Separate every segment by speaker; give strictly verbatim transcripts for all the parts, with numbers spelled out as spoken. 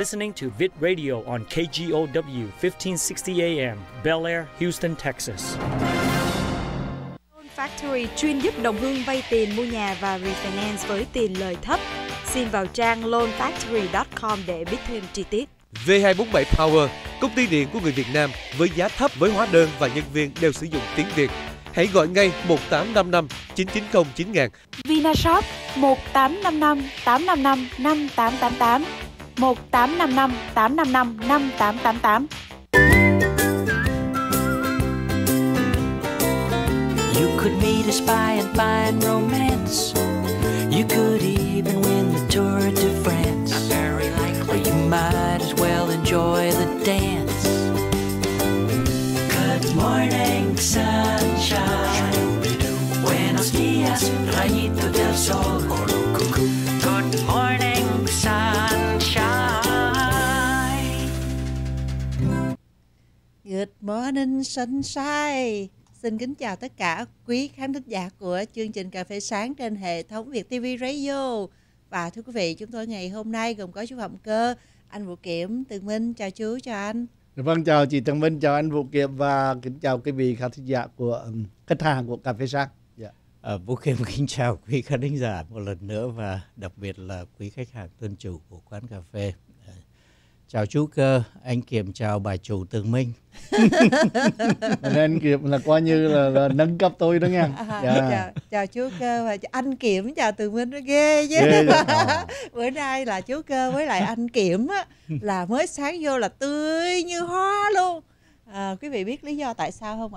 Speaker 1: listening to Vid Radio on K G O W fifteen sixty A M, Bel Air, Houston, Texas.
Speaker 2: Loan Factory chuyên giúp đồng hương vay tiền mua nhà và refinance với tiền lời thấp. Xin vào trang loan factory chấm com để biết thêm chi tiết.
Speaker 3: V hai bốn bảy Power, công ty điện của người Việt Nam với giá thấp, với hóa đơn và nhân viên đều sử dụng tiếng Việt. Hãy gọi ngay một tám năm năm chín chín không chín nghìn.
Speaker 2: Vinashop một tám năm năm tám năm năm năm tám tám tám, một tám năm năm tám năm năm năm tám tám tám.
Speaker 4: You could meet a spy and find romance. You could even win the Tour de France. Not very likely. Or you might as well enjoy the dance. Good morning, sunshine. Buenos dias, rayito del sol. Good morning, sunshine.
Speaker 5: Good morning, sunshine. Xin kính chào tất cả quý khán thính giả của chương trình Cà phê sáng trên hệ thống Việt ti vi Radio. Và thưa quý vị, chúng tôi ngày hôm nay gồm có chú Phạm Cơ, anh Vũ Kiểm, Tường Minh. Chào chú, chào anh.
Speaker 6: Vâng, chào chị Tường Minh, chào anh Vũ Kiểm và kính chào quý vị khán thính giả của um, khách hàng của Cà phê sáng. Yeah.
Speaker 7: À, Vũ Kiểm kính chào quý khán thính giả một lần nữa và đặc biệt là quý khách hàng thân chủ của quán cà phê. À, chào chú Cơ, anh Kiểm chào bà chủ Tường Minh.
Speaker 6: Anh Kiểm là coi như là, là nâng cấp tôi đó nha.
Speaker 5: À,
Speaker 6: yeah.
Speaker 5: chào, chào chú Cơ và anh Kiểm chào Tường Minh, nó ghê chứ.
Speaker 6: Ghê à.
Speaker 5: Bữa nay là chú Cơ với lại anh Kiểm á, là mới sáng vô là tươi như hoa luôn. À, quý vị biết lý do tại sao không ạ?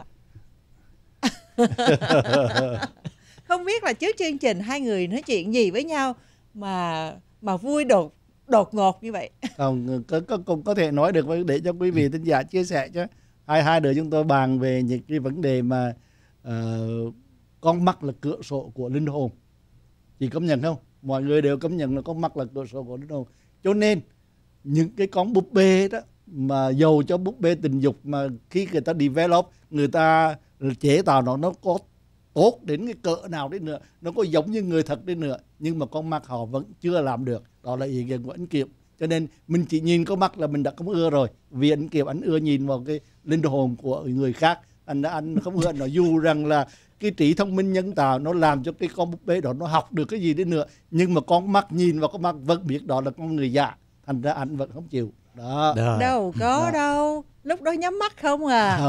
Speaker 5: Không biết là trước chương trình hai người nói chuyện gì với nhau mà mà vui đột đột ngột như vậy.
Speaker 6: Không, có, có, cũng có thể nói được để cho quý vị thính giả chia sẻ chứ. Hai hai đứa chúng tôi bàn về những cái vấn đề mà uh, con mắt là cửa sổ của linh hồn. Chị công nhận không? Mọi người đều công nhận là con mắt là cửa sổ của linh hồn. Cho nên những cái con búp bê đó mà dầu cho búp bê tình dục mà khi người ta develop, người ta chế tạo nó nó có tốt đến cái cỡ nào đi nữa, nó có giống như người thật đi nữa, nhưng mà con mắt họ vẫn chưa làm được. Đó là ý kiến của anh Kiểm. Cho nên mình chỉ nhìn con mắt là mình đã không ưa rồi, vì anh Kiểm anh ưa nhìn vào cái linh hồn của người khác. Anh anh không ưa nó, dù rằng là cái trí thông minh nhân tạo nó làm cho cái con búp bê đó nó học được cái gì đi nữa, nhưng mà con mắt nhìn vào con mắt vẫn biết đó là con người già, thành ra anh vẫn không chịu. Đó.
Speaker 5: Đó. Đâu có đó. Đâu, lúc đó nhắm mắt không à.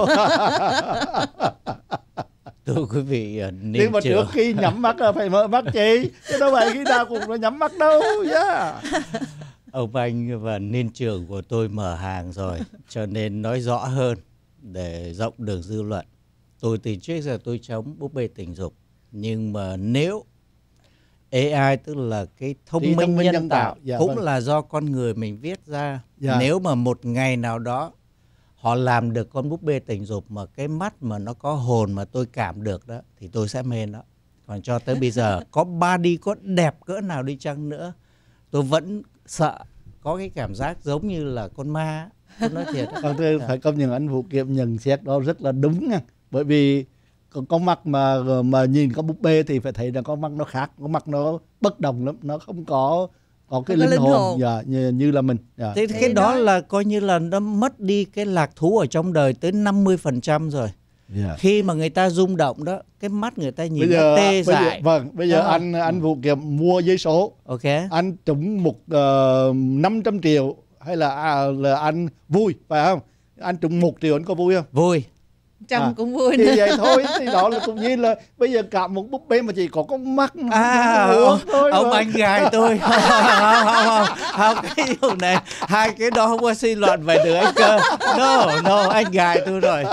Speaker 7: Thưa quý vị,
Speaker 6: nhưng mà trước khi nhắm mắt là phải mở mắt chị, chứ đâu phải khi nào cũng nó nhắm mắt đâu. Yeah.
Speaker 7: Ông anh và niên trưởng của tôi mở hàng rồi, cho nên nói rõ hơn để rộng đường dư luận. Tôi từ trước giờ tôi chống búp bê tình dục, nhưng mà nếu a i tức là cái thông minh, thông minh nhân, nhân tạo, tạo. Dạ, cũng vâng. là do con người mình viết ra. Dạ. Nếu mà một ngày nào đó họ làm được con búp bê tình dục mà cái mắt mà nó có hồn mà tôi cảm được đó, thì tôi sẽ mê nó. Còn cho tới bây giờ có body có đẹp cỡ nào đi chăng nữa, tôi vẫn sợ có cái cảm giác giống như là con ma. Tôi nói thiệt.
Speaker 6: Còn tôi phải công nhận anh Vũ Kiểm nhận xét đó rất là đúng nha. Bởi vì con mắt mà mà nhìn con búp bê thì phải thấy là con mắt nó khác, con mắt nó bất đồng lắm, nó không có có cái linh, linh hồn, hồn. Dạ, như, như là mình. Dạ.
Speaker 7: Thế cái đó, đó là coi như là nó mất đi cái lạc thú ở trong đời tới năm mươi phần trăm rồi. Yeah. Khi mà người ta rung động đó, cái mắt người ta nhìn bây giờ, nó tê
Speaker 6: bây
Speaker 7: dại.
Speaker 6: Giờ, vâng, bây giờ đó. anh anh Vũ Kiểm mua giấy số.
Speaker 7: Ok.
Speaker 6: Anh trúng một uh, năm trăm triệu hay là à, là anh vui phải không? Anh trúng một triệu anh có vui không?
Speaker 7: Vui.
Speaker 5: Trông à, cũng vui
Speaker 6: thì
Speaker 5: nữa.
Speaker 6: vậy thôi, thì đó là cũng như là bây giờ cả một búp bê mà chỉ có con mắt
Speaker 7: à, ông, thôi ông anh gài tôi. không, không, không, không, cái điều này hai cái đó không có suy luận về được anh Cơ. No, no, anh gài tôi rồi.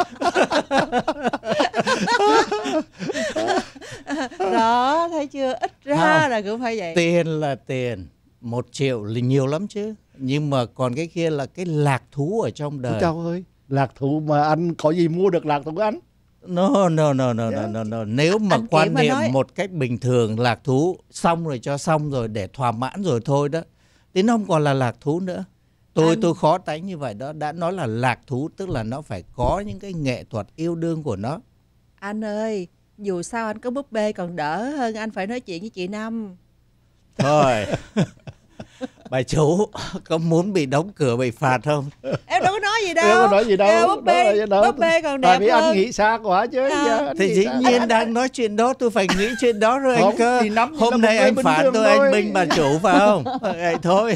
Speaker 5: Đó, thấy chưa, ít ra không, là cũng phải vậy.
Speaker 7: Tiền là tiền, một triệu là nhiều lắm chứ, nhưng mà còn cái kia là cái lạc thú ở trong đời.
Speaker 6: Trời ơi, lạc thú mà anh có gì mua được lạc thú của anh?
Speaker 7: No, no, no, no, yeah. no, no. Nếu mà anh quan niệm nói... một cách bình thường, lạc thú xong rồi cho xong rồi để thỏa mãn rồi thôi đó, thì nó không còn là lạc thú nữa. Tôi anh... tôi khó tánh như vậy đó. Đã nói là lạc thú tức là nó phải có những cái nghệ thuật yêu đương của nó.
Speaker 5: Anh ơi, dù sao anh có búp bê còn đỡ hơn anh phải nói chuyện với chị Năm.
Speaker 7: Thôi. Bà chủ có muốn bị đóng cửa bị phạt không?
Speaker 2: Em đâu có nói gì đâu.
Speaker 6: Em có nói gì đâu.
Speaker 2: Em búp bê,
Speaker 6: Đâu, đâu.
Speaker 2: búp bê còn đẹp
Speaker 6: Tại vì
Speaker 2: hơn.
Speaker 6: anh nghĩ xa quá chứ.
Speaker 2: À.
Speaker 6: Dạ, anh
Speaker 7: Thì
Speaker 6: nghĩ
Speaker 7: dĩ
Speaker 6: xa.
Speaker 7: nhiên đang nói chuyện đó tôi phải nghĩ chuyện đó rồi anh
Speaker 6: Không,
Speaker 7: cơ.
Speaker 6: thì nắm là
Speaker 7: Hôm
Speaker 6: một
Speaker 7: nay
Speaker 6: người
Speaker 7: anh
Speaker 6: bình
Speaker 7: phạt
Speaker 6: thường
Speaker 7: tôi,
Speaker 6: thôi.
Speaker 7: anh binh bà chủ phải không? Vậy thôi.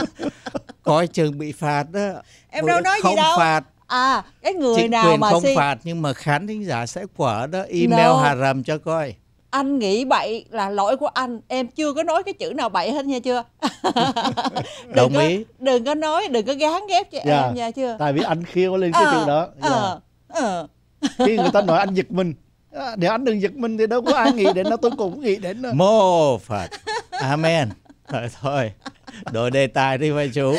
Speaker 7: Coi chừng bị phạt đó.
Speaker 2: Em đâu nói gì
Speaker 7: Không
Speaker 2: đâu.
Speaker 7: phạt.
Speaker 2: À, cái người
Speaker 7: Chính
Speaker 2: nào
Speaker 7: quyền
Speaker 2: mà
Speaker 7: không
Speaker 2: si...
Speaker 7: phạt nhưng mà khán thính giả sẽ quả đó. Email
Speaker 2: No.
Speaker 7: Hà Rầm cho coi.
Speaker 2: Anh nghĩ bậy là lỗi của anh. Em chưa có nói cái chữ nào bậy hết nha chưa. Đừng
Speaker 7: Đồng
Speaker 2: có,
Speaker 7: ý.
Speaker 2: Đừng có nói, đừng có gán ghép cho
Speaker 6: Dạ.
Speaker 2: em nha chưa.
Speaker 6: Tại vì anh khiêu lên cái
Speaker 2: Ờ,
Speaker 6: chữ đó. Dạ.
Speaker 2: Ờ, ờ.
Speaker 6: Khi người ta nói anh giật mình, à, nếu anh đừng giật mình thì đâu có ai nghĩ đến nó, tôi cũng nghĩ đến nó.
Speaker 7: Mô Phật. Amen. Thôi thôi. Đổi đề tài đi bà chủ.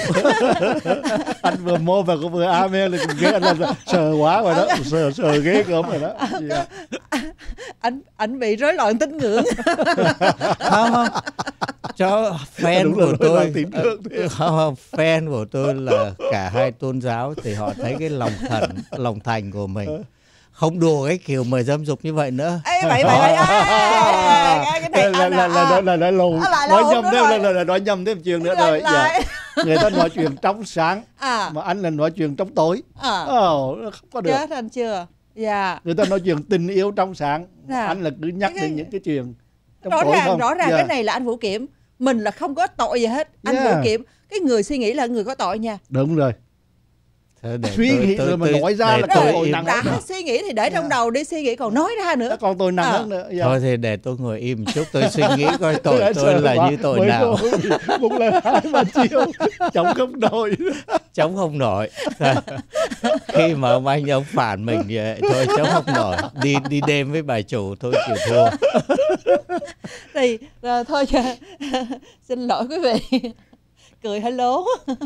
Speaker 6: Anh vừa mô và cũng vừa amen là cũng ghê, anh là sợ quá rồi đó, sợ sợ ghê gớm rồi đó. Dạ.
Speaker 2: Anh anh bị rối loạn tín ngưỡng.
Speaker 7: Không không. Cho fan
Speaker 6: Đúng là
Speaker 7: của
Speaker 6: rối loạn
Speaker 7: tôi
Speaker 6: tín ngưỡng thế.
Speaker 7: không, không, fan của tôi là cả hai tôn giáo thì họ thấy cái lòng thần, lòng thành của mình. Không đùa cái kiểu mời dâm dục như vậy nữa.
Speaker 2: Ê, bậy bậy bậy. À, cái này
Speaker 6: là
Speaker 2: anh
Speaker 6: là
Speaker 2: à,
Speaker 6: là
Speaker 2: à.
Speaker 6: là là lù
Speaker 2: À, lại
Speaker 6: nói
Speaker 2: lộn
Speaker 6: nhầm
Speaker 2: nữa
Speaker 6: thêm
Speaker 2: rồi.
Speaker 6: là là nói nhầm thêm chuyện nữa
Speaker 2: Lại-
Speaker 6: rồi. Dạ.
Speaker 2: lại.
Speaker 6: Người ta nói chuyện trong sáng
Speaker 2: À.
Speaker 6: mà anh là nói chuyện trong tối.
Speaker 2: À.
Speaker 6: Ồ, nó không có được.
Speaker 2: Chết anh chưa? Dạ.
Speaker 6: Người ta nói chuyện tình yêu trong sáng,
Speaker 2: Dạ.
Speaker 6: anh là cứ nhắc
Speaker 2: Cái-
Speaker 6: đến những cái chuyện trong
Speaker 2: Rõ
Speaker 6: tối
Speaker 2: ràng
Speaker 6: không?
Speaker 2: rõ ràng
Speaker 6: Dạ.
Speaker 2: cái này là anh Vũ Kiểm. Mình là không có tội gì hết. Anh
Speaker 6: Yeah.
Speaker 2: Vũ Kiểm, cái người suy nghĩ là người có tội nha.
Speaker 6: Đúng rồi.
Speaker 7: Thôi để
Speaker 6: Suy
Speaker 7: tôi-
Speaker 6: nghĩ
Speaker 7: tôi-
Speaker 6: rồi mà
Speaker 7: tôi-
Speaker 6: nói ra
Speaker 7: để
Speaker 6: là
Speaker 7: tôi
Speaker 6: có tội
Speaker 7: im-
Speaker 6: nặng
Speaker 2: Đã
Speaker 6: lắm.
Speaker 2: suy nghĩ thì để trong đầu đi, suy nghĩ còn nói ra nữa.
Speaker 6: Còn tôi nặng
Speaker 2: À.
Speaker 6: hơn nữa. Dạ.
Speaker 7: Thôi thì để tôi ngồi im chút, tôi suy nghĩ coi tội
Speaker 6: Tôi
Speaker 7: tôi
Speaker 6: sợ
Speaker 7: là
Speaker 6: quá.
Speaker 7: như tội
Speaker 6: Mới
Speaker 7: nào.
Speaker 6: vô một lần hai ba chiêu chống không nổi.
Speaker 7: Chống không nổi. Khi mà ông anh ông phản mình vậy thôi chống không nổi. Đi đi đêm với bà chủ thôi chịu thua.
Speaker 2: Thì à, thôi xin lỗi quý vị. Cười hơi lố.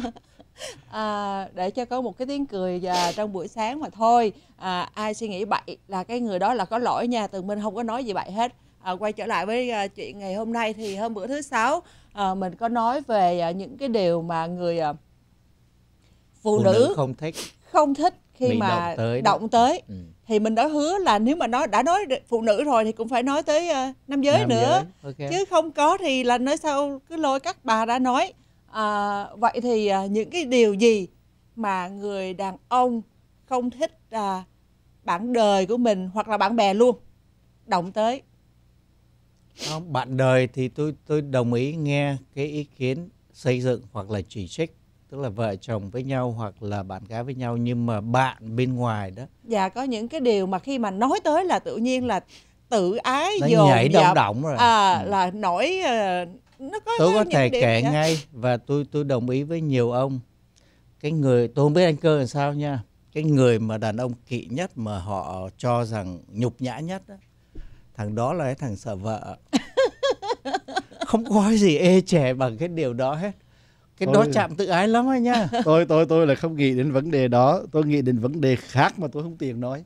Speaker 2: À, để cho có một cái tiếng cười và trong buổi sáng mà thôi. À, ai suy nghĩ bậy là cái người đó là có lỗi nha. Tường Minh không có nói gì bậy hết. À, quay trở lại với à, chuyện ngày hôm nay thì hôm bữa thứ sáu à, mình có nói về à, những cái điều mà người à, phụ,
Speaker 7: Phụ
Speaker 2: nữ,
Speaker 7: nữ không thích.
Speaker 2: không thích khi
Speaker 7: Bị
Speaker 2: mà
Speaker 7: động tới đó.
Speaker 2: động tới.
Speaker 7: Ừ.
Speaker 2: Thì mình đã hứa là nếu mà nói đã nói phụ nữ rồi thì cũng phải nói tới uh, nam giới
Speaker 7: Nam
Speaker 2: nữa.
Speaker 7: giới, ok.
Speaker 2: Chứ không có thì là nói sao cứ lôi các bà đã nói. À, vậy thì à, những cái điều gì mà người đàn ông không thích à, bạn đời của mình hoặc là bạn bè luôn động tới?
Speaker 7: Không, bạn đời thì tôi tôi đồng ý nghe cái ý kiến xây dựng hoặc là chỉ trích, tức là vợ chồng với nhau hoặc là bạn gái với nhau, nhưng mà bạn bên ngoài đó
Speaker 2: Và có những cái điều mà khi mà nói tới là tự nhiên là tự ái
Speaker 7: nó
Speaker 2: dồn
Speaker 7: nhảy
Speaker 2: dập,
Speaker 7: động động rồi.
Speaker 2: à,
Speaker 7: Ừ.
Speaker 2: là nổi à, nó có
Speaker 7: Tôi có
Speaker 2: những
Speaker 7: thể
Speaker 2: điểm
Speaker 7: kể
Speaker 2: vậy.
Speaker 7: ngay và tôi tôi đồng ý với nhiều ông. Cái người tôi không biết anh Cơ làm sao nha. Cái người mà đàn ông kỵ nhất mà họ cho rằng nhục nhã nhất đó, thằng đó là cái thằng sợ vợ. Không có cái gì ê chề bằng cái điều đó hết. Cái
Speaker 6: Ôi.
Speaker 7: đó chạm tự ái lắm anh nha.
Speaker 6: tôi tôi tôi là không nghĩ đến vấn đề đó, tôi nghĩ đến vấn đề khác mà tôi không tiện nói.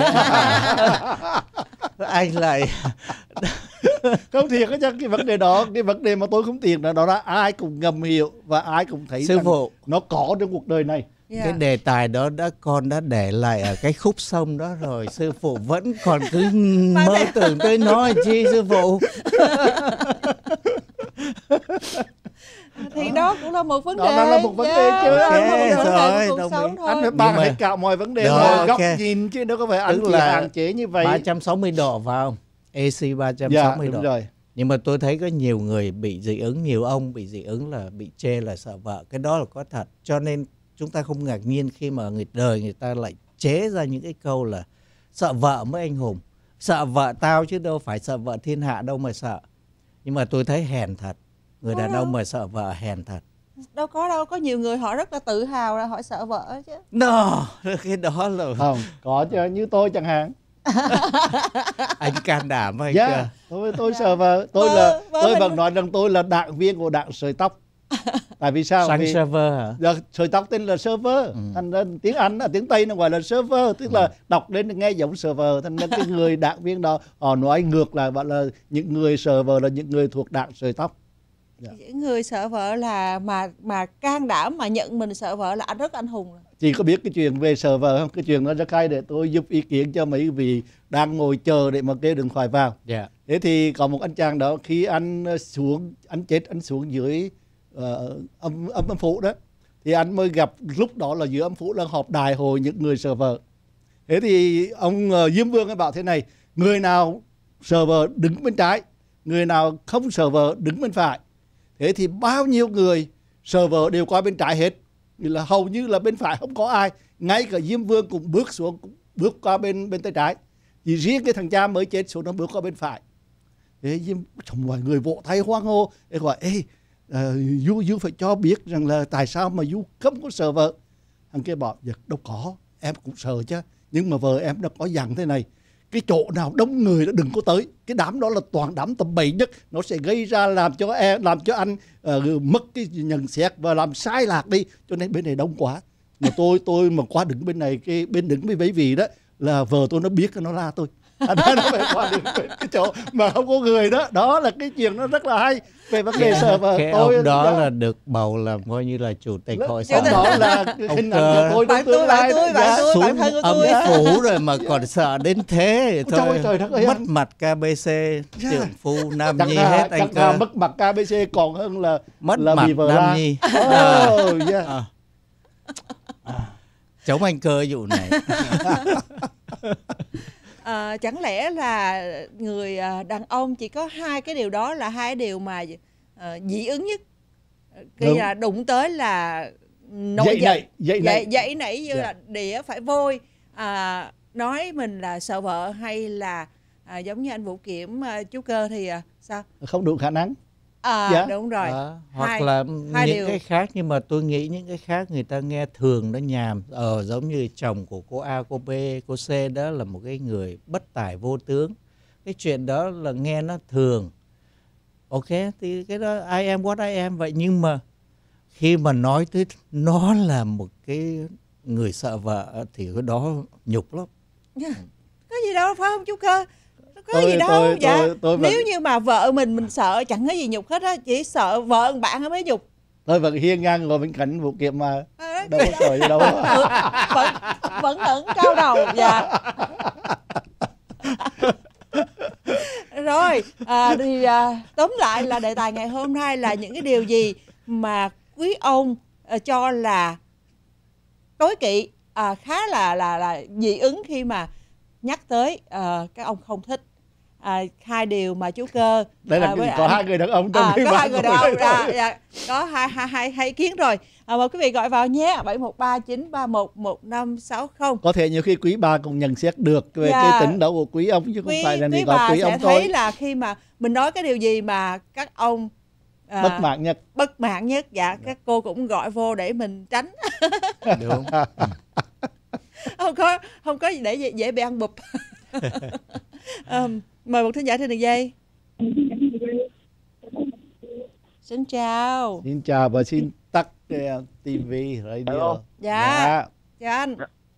Speaker 7: Anh lại
Speaker 6: Không thiệt cái cái vấn đề đó, cái vấn đề mà tôi không tiện là đó là ai cũng ngầm hiểu và ai cũng thấy
Speaker 7: sư
Speaker 6: rằng
Speaker 7: phụ,
Speaker 6: nó có trong cuộc đời này.
Speaker 2: Yeah.
Speaker 7: cái đề tài đó đã con đã để lại ở cái khúc sông đó rồi, sư phụ vẫn còn cứ mơ tưởng tới nói chi sư phụ.
Speaker 2: Thì đó cũng là một vấn
Speaker 6: Đó
Speaker 2: đề.
Speaker 6: là một vấn đề chứ.
Speaker 2: đó là
Speaker 7: Ok,
Speaker 2: một vấn đề
Speaker 7: rồi,
Speaker 2: của cuộc
Speaker 7: đồng
Speaker 2: sống
Speaker 7: ý.
Speaker 2: thôi.
Speaker 6: Anh phải
Speaker 7: Nhưng
Speaker 6: bàn
Speaker 7: mà-
Speaker 6: hết cả mọi vấn đề
Speaker 7: Rồi,
Speaker 6: mà góc
Speaker 7: ok.
Speaker 6: nhìn chứ đâu có phải anh
Speaker 7: Tức
Speaker 6: chỉ
Speaker 7: là
Speaker 6: hạn chế như vậy.
Speaker 7: ba trăm sáu mươi độ vào không? a xê ba trăm
Speaker 6: Dạ
Speaker 7: sáu mươi
Speaker 6: đúng
Speaker 7: độ.
Speaker 6: rồi.
Speaker 7: Nhưng mà tôi thấy có nhiều người bị dị ứng, nhiều ông bị dị ứng là bị chê là sợ vợ. Cái đó là có thật. Cho nên chúng ta không ngạc nhiên khi mà người đời người ta lại chế ra những cái câu là sợ vợ mới anh hùng. Sợ vợ tao chứ đâu phải sợ vợ thiên hạ đâu mà sợ. Nhưng mà tôi thấy hèn thật. Người
Speaker 2: Có
Speaker 7: đàn
Speaker 2: đâu.
Speaker 7: ông mà sợ vợ hèn thật.
Speaker 2: Đâu có đâu, có nhiều người họ rất là tự hào là họ sợ vợ chứ.
Speaker 7: No, cái đó là
Speaker 6: Không, có chứ, như tôi chẳng hạn.
Speaker 7: anh can đảm anh
Speaker 6: Dạ,
Speaker 7: cơ.
Speaker 6: tôi tôi sợ vợ, tôi
Speaker 2: Vợ-
Speaker 6: là
Speaker 2: vợ
Speaker 6: tôi
Speaker 2: mình-
Speaker 6: vẫn nói rằng tôi là đảng viên của đảng sợi tóc. Tại vì sao?
Speaker 7: Sang
Speaker 6: Vì
Speaker 7: server hả?
Speaker 6: giờ sợi tóc tên là server,
Speaker 7: Ừ.
Speaker 6: thành ra tiếng Anh là tiếng Tây nó gọi là server, tức là
Speaker 7: Ừ.
Speaker 6: đọc lên nghe giống server, thành ra cái người đảng viên đó họ nói ngược lại, bảo là những người server là những người thuộc đảng sợi tóc. Dạ.
Speaker 2: Những người sợ vợ là mà mà can đảm mà nhận mình sợ vợ là anh rất anh hùng rồi.
Speaker 6: Chị có biết cái chuyện về server không? Cái chuyện nó rất hay để tôi giúp ý kiến cho mấy vị đang ngồi chờ để mà kêu điện thoại vào.
Speaker 7: Dạ.
Speaker 6: Thế thì có một anh chàng đó khi anh xuống, anh chết anh xuống dưới uh, uh, âm, âm âm phủ đó, thì anh mới gặp lúc đó là giữa âm phủ đang họp đại hội những người server. Thế thì ông uh, Diêm Vương ấy bảo thế này, người nào server đứng bên trái, người nào không server đứng bên phải. Thế thì bao nhiêu người server đều qua bên trái hết, là hầu như là bên phải không có ai, ngay cả Diêm Vương cũng bước xuống, cũng bước qua bên bên tay trái, chỉ riêng cái thằng cha mới chết xuống nó bước qua bên phải. Thế Diêm mọi người vỗ tay hoan hô, để gọi ê uh, du du phải cho biết rằng là tại sao mà du không có sợ vợ. Thằng kia bảo dạ, đâu có, em cũng sợ chứ, nhưng mà vợ em đã có dặn thế này, cái chỗ nào đông người đó đừng có tới, cái đám đó là toàn đám tầm bậy nhất, nó sẽ gây ra làm cho em làm cho anh uh, mất cái nhận xét và làm sai lạc đi, cho nên bên này đông quá. Mà tôi tôi mà qua đứng bên này, cái bên đứng với mấy vị đó là vợ tôi nó biết nó la tôi. Anh nó phải qua đứng bên cái chỗ mà không có người đó. Đó là cái chuyện nó rất là hay về vấn đề sợ vợ.
Speaker 7: Cái
Speaker 6: tôi
Speaker 7: ông đó,
Speaker 6: đó
Speaker 7: là được bầu làm coi như là chủ tịch hội
Speaker 6: xã. Đó là hình ảnh của tôi
Speaker 2: bạn tôi, bạn tôi, bạn tôi, bạn thân của tôi.
Speaker 7: Âm phủ rồi mà còn sợ đến thế thôi.
Speaker 6: Trời, trời đất ơi,
Speaker 7: mất
Speaker 6: anh.
Speaker 7: mặt ca bê xê,
Speaker 6: Yeah.
Speaker 7: trưởng phu Nam
Speaker 6: Chắc
Speaker 7: Nhi
Speaker 6: là,
Speaker 7: hết anh cơ.
Speaker 6: mất mặt ca bê xê còn hơn là
Speaker 7: Mất
Speaker 6: là
Speaker 7: mặt
Speaker 6: bị vợ
Speaker 7: Nam
Speaker 6: la.
Speaker 7: Nhi.
Speaker 6: Oh, yeah.
Speaker 7: À. À. Chống anh cơ vụ này.
Speaker 2: À, chẳng lẽ là người đàn ông chỉ có hai cái điều đó là hai điều mà uh, dị ứng nhất, khi
Speaker 6: Đúng.
Speaker 2: là đụng tới là nổi
Speaker 6: Dậy
Speaker 2: giận,
Speaker 6: nảy, dậy nảy.
Speaker 2: dậy, dậy nảy như
Speaker 6: Dạ.
Speaker 2: là đĩa phải vôi, à, nói mình là sợ vợ, hay là à, giống như anh Vũ Kiểm, à, chú Cơ thì à, sao?
Speaker 6: Không đủ khả năng.
Speaker 2: À,
Speaker 6: Dạ.
Speaker 2: đúng rồi.
Speaker 7: À, hoặc
Speaker 2: Hai-
Speaker 7: là
Speaker 2: hai
Speaker 7: những
Speaker 2: điều.
Speaker 7: cái khác, nhưng mà tôi nghĩ những cái khác người ta nghe thường nó nhàm. Ờ, giống như chồng của cô A, cô B, cô C đó là một cái người bất tài vô tướng. Cái chuyện đó là nghe nó thường. Ok, thì cái đó I am what I am vậy. Nhưng mà khi mà nói tới nó là một cái người sợ vợ thì cái đó nhục lắm.
Speaker 2: Có gì đâu phải không chú Cơ? Có
Speaker 6: Tôi-
Speaker 2: gì đâu.
Speaker 6: tôi-
Speaker 2: dạ.
Speaker 6: tôi- tôi vẫn-
Speaker 2: Nếu như mà vợ mình mình sợ chẳng có gì nhục hết á, chỉ sợ vợ bạn mới nhục.
Speaker 6: Tôi vẫn hiên ngang ngồi bên cạnh Vũ Kiểm mà.
Speaker 2: À,
Speaker 6: Đâu có sợ gì đâu.
Speaker 2: Ừ, vẫn vẫn ẩn cao đầu. Dạ. Rồi, à, thì à, tóm lại là đề tài ngày hôm nay là những cái điều gì mà quý ông à, cho là tối kỵ, à, khá là là là dị ứng khi mà nhắc tới à, các ông không thích. À, hai điều mà chú Cơ
Speaker 6: Đây là
Speaker 2: à, với
Speaker 6: có
Speaker 2: anh-
Speaker 6: hai người đàn ông trong
Speaker 2: à,
Speaker 6: cái
Speaker 2: có
Speaker 6: bàn
Speaker 2: hai người
Speaker 6: ngồi
Speaker 2: đàn ông
Speaker 6: đây
Speaker 2: à,
Speaker 6: thôi.
Speaker 2: dạ, có hai hai hai hai ý kiến rồi. À, mời quý vị gọi vào nhé, bảy một ba chín ba một một năm sáu không.
Speaker 6: Có thể nhiều khi quý bà cũng nhận xét được về
Speaker 2: Dạ.
Speaker 6: cái tính đó của quý ông, chứ không
Speaker 2: Quý,
Speaker 6: phải là
Speaker 2: quý
Speaker 6: chỉ có
Speaker 2: bà
Speaker 6: quý
Speaker 2: sẽ
Speaker 6: ông
Speaker 2: thấy
Speaker 6: thôi.
Speaker 2: là khi mà mình nói cái điều gì mà các ông à,
Speaker 6: Bất mãn nhất.
Speaker 2: bất mãn nhất, dạ, các cô cũng gọi vô để mình tránh.
Speaker 7: Đúng.
Speaker 2: không có không có gì để dễ, dễ bị ăn bụp. à, mời một thính giả trên đường dây. Xin chào.
Speaker 6: Xin chào và xin tắt uh, ti vi, radio.
Speaker 8: Hello.
Speaker 2: Dạ. Chào anh.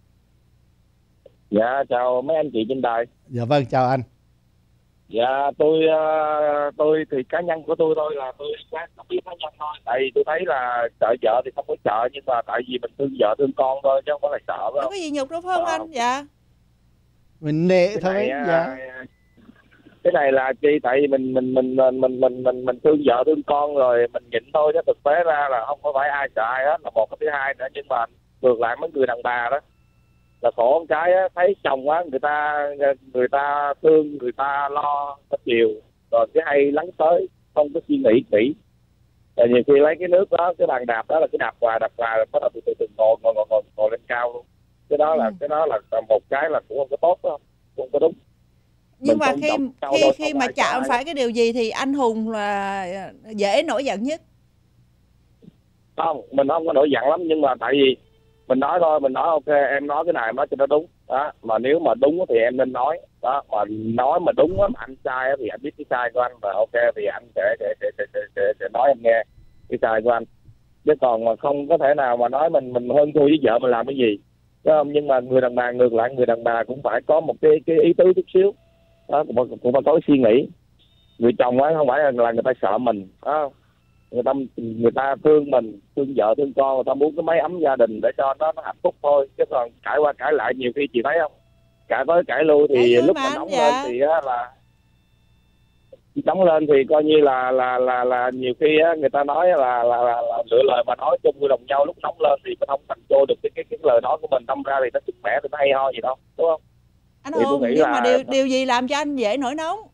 Speaker 8: Dạ chào mấy anh chị trên đài.
Speaker 6: Dạ vâng, chào anh.
Speaker 8: Dạ tôi uh, tôi thì cá nhân của tôi thôi là tôi quá không biết cá nhân thôi. Tại vì tôi thấy là sợ vợ thì không có sợ, nhưng mà tại vì mình thương vợ thương con thôi chứ không có là sợ, phải
Speaker 2: Không
Speaker 8: không?
Speaker 2: có gì nhục đâu phải không
Speaker 8: Ờ.
Speaker 2: anh? Dạ.
Speaker 6: Mình nệ
Speaker 8: Cái
Speaker 6: thôi.
Speaker 8: này, à,
Speaker 6: Dạ.
Speaker 8: cái này là chi tại vì mình mình mình mình mình mình mình mình thương vợ thương con rồi mình nhịn thôi, chứ thực tế ra là không có phải ai sợ ai hết, là một. Cái thứ hai nữa, nhưng mà ngược lại mấy người đàn bà đó là khổ một cái á, thấy chồng á, người ta người ta thương, người ta lo rất nhiều, rồi cái hay lắng tới, không có suy nghĩ kỹ. Rồi nhiều khi lấy cái nước đó, cái bàn đạp đó là cái đạp quà đạp quà rồi bắt đầu từ từ từ ngồi ngồi ngồi ngồi, ngồi lên cao luôn. Cái đó là
Speaker 2: Ừ.
Speaker 8: cái đó là một cái là cũng không có tốt, không không có đúng.
Speaker 2: Nhưng
Speaker 8: Mình
Speaker 2: mà
Speaker 8: tôn
Speaker 2: khi
Speaker 8: trọng nhau
Speaker 2: khi
Speaker 8: thôi,
Speaker 2: khi
Speaker 8: không
Speaker 2: mà
Speaker 8: ai
Speaker 2: chạm
Speaker 8: sợ ai.
Speaker 2: phải cái điều gì thì anh Hùng là dễ nổi giận nhất.
Speaker 8: Không, mình không có nổi giận lắm, nhưng mà tại vì mình nói thôi, mình nói ok em nói cái này em nói cho nó đúng đó, mà nếu mà đúng thì em nên nói đó, mà nói mà đúng á, mà anh sai á thì anh biết cái sai của anh, và ok thì anh sẽ sẽ sẽ sẽ, sẽ, sẽ, sẽ nói em nghe cái sai của anh, chứ còn mà không có thể nào mà nói mình mình hơn thua với vợ mình làm cái gì, đúng không? Nhưng mà người đàn bà ngược lại, người đàn bà cũng phải có một cái cái ý tứ chút xíu đó, cũng, phải- cũng phải có suy nghĩ. Người chồng á không phải là, là người ta sợ mình đó, người ta người ta thương mình, thương vợ thương con, người ta muốn cái máy ấm gia đình để cho nó, nó hạnh phúc thôi, chứ còn cãi qua cãi lại nhiều khi chị thấy không, cãi tới cãi lui thì
Speaker 2: Cãi vui
Speaker 8: lúc
Speaker 2: mà
Speaker 8: mà
Speaker 2: anh,
Speaker 8: nóng
Speaker 2: dạ.
Speaker 8: lên thì á là Nóng lên thì coi như là là là là nhiều khi á, người ta nói là là, là, là lựa lời mà nói chung với đồng nhau, lúc nóng lên thì mình không thành trôi được cái cái cái lời nói của mình, đâm ra thì nó sức khỏe thì nó hay ho gì đâu, đúng không?
Speaker 2: Anh
Speaker 8: Thì tôi
Speaker 2: Hùng,
Speaker 8: nghĩ
Speaker 2: nhưng
Speaker 8: là-
Speaker 2: mà điều điều gì làm cho anh dễ nổi nóng?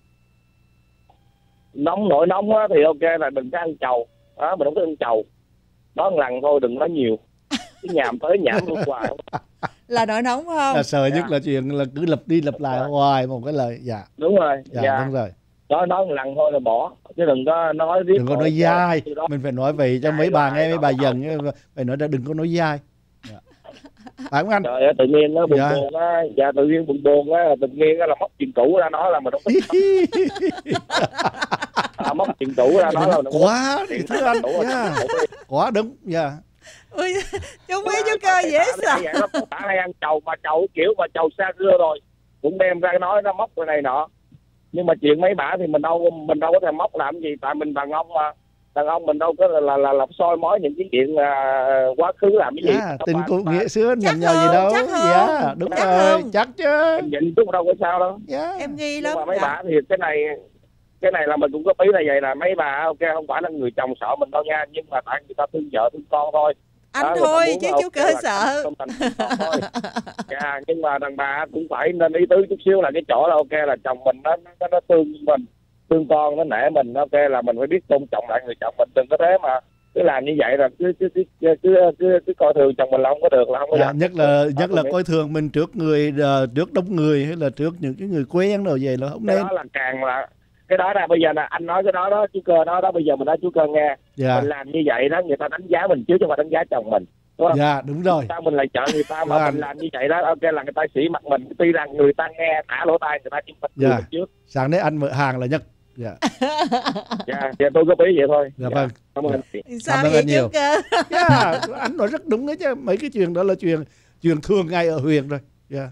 Speaker 8: Nóng nổi nóng á, thì ok là đừng có ăn trầu đó, mình không có ăn trầu, nói một lần thôi, đừng nói nhiều, cái nhàm tới nhảm luôn hoài.
Speaker 2: Là nổi nóng phải không?
Speaker 6: Là sợ nhất
Speaker 8: Dạ.
Speaker 6: là chuyện là cứ lặp đi lặp lại hoài một cái lời. Dạ,
Speaker 8: Đúng rồi,
Speaker 6: dạ,
Speaker 8: dạ.
Speaker 6: đúng rồi.
Speaker 8: Nói nói một lần thôi là bỏ, chứ đừng có nói riết
Speaker 6: Đừng có
Speaker 8: rồi,
Speaker 6: nói dai.
Speaker 8: cái đó.
Speaker 6: Mình phải nói vậy cho
Speaker 8: Dai
Speaker 6: mấy bà
Speaker 8: hoài,
Speaker 6: nghe, mấy
Speaker 8: đó,
Speaker 6: bà
Speaker 8: đó.
Speaker 6: giận. Phải nói là đừng có nói dai. Dạ. Phải không anh?
Speaker 8: Trời ơi, tự nhiên nó buồn
Speaker 6: Dạ.
Speaker 8: buồn á, dạ tự nhiên buồn buồn á, tự nhiên á là móc chuyện cũ ra nói là mình không thích. À, móc chuyện cũ ra nói là mình không
Speaker 6: Quá thì
Speaker 8: thích.
Speaker 6: thưa anh.
Speaker 8: Cũ là
Speaker 6: Dạ.
Speaker 8: chuyện cũ đi.
Speaker 6: Quá đúng. Dạ.
Speaker 2: Ui, chú Quý chú Cơ dễ sợ.
Speaker 8: Vậy đó, có hay ăn trầu mà trầu kiểu mà trầu xa xưa rồi cũng đem ra nói nó móc cái này nọ, nhưng mà chuyện mấy bả thì mình đâu mình đâu có thể móc làm gì, tại mình đàn ông mà, đàn ông mình đâu có là là, là làm soi mói những cái chuyện uh, quá khứ làm cái gì.
Speaker 6: À,
Speaker 8: Các
Speaker 6: tình
Speaker 8: bạn-
Speaker 6: cũ
Speaker 8: bạn-
Speaker 6: nghĩa xưa
Speaker 2: Chắc
Speaker 6: nhầm nhò gì
Speaker 2: không,
Speaker 6: đâu.
Speaker 2: chắc không.
Speaker 6: Dạ, đúng
Speaker 2: Chắc
Speaker 6: rồi.
Speaker 2: không.
Speaker 6: Chắc chứ.
Speaker 8: Mình nhịn chút đâu có sao đâu.
Speaker 6: Dạ.
Speaker 2: Em nghi
Speaker 8: Nhưng
Speaker 2: lắm.
Speaker 8: mà mấy
Speaker 2: Dạ.
Speaker 8: bà thì cái này cái này là mình cũng có ý là vậy, là mấy bà ok không phải là người chồng sợ mình đâu nha, nhưng mà tại người ta thương vợ thương con thôi.
Speaker 2: Anh
Speaker 8: Đó, người ta
Speaker 2: thôi
Speaker 8: muốn
Speaker 2: chứ
Speaker 8: là
Speaker 2: chú
Speaker 8: ok
Speaker 2: Cơ
Speaker 8: là
Speaker 2: sợ.
Speaker 8: không thành thương con thôi. Dạ, nhưng mà đàn bà cũng phải nên ý tứ chút xíu, là cái chỗ là ok là chồng mình nó nó, nó thương mình, thương con, nó nể mình, ok là mình phải biết tôn trọng lại người chồng mình, đừng có thế mà cứ làm như vậy là cứ cứ cứ cứ cứ, cứ, cứ coi thường chồng mình là không có được, là không có
Speaker 6: Dạ,
Speaker 8: được.
Speaker 6: nhất là nhất là
Speaker 8: Đó,
Speaker 6: coi thường mình trước người ờ, trước đông người hay là trước những cái người quen rồi vậy là không
Speaker 8: cái
Speaker 6: nên.
Speaker 8: đó là càng là cái đó là bây giờ là anh nói cái đó đó chú Cơ nói đó, bây giờ mình nói chú Cơ nghe,
Speaker 6: Dạ.
Speaker 8: mình làm như vậy đó người ta đánh giá mình trước chứ mà đánh giá chồng mình, đúng không?
Speaker 6: Dạ, đúng rồi.
Speaker 8: Sao mình lại chọn người ta mà
Speaker 6: Vâng.
Speaker 8: mình làm như vậy đó, ok là người ta sĩ mặt mình, tuy rằng người ta nghe thả lỗ tai người ta nhưng mình cười
Speaker 6: Dạ.
Speaker 8: mình trước.
Speaker 6: Sáng nay anh mở hàng là nhất. Dạ.
Speaker 8: Dạ, dạ tôi có ý vậy thôi.
Speaker 6: Dạ, vâng.
Speaker 8: Cảm ơn.
Speaker 2: Sao
Speaker 6: Cảm ơn
Speaker 2: vậy
Speaker 6: anh nhiều.
Speaker 2: chú Cơ?
Speaker 6: Dạ, anh nói rất đúng đấy chứ. Mấy cái chuyện đó là chuyện chuyện thường ngày ở huyện rồi. Dạ.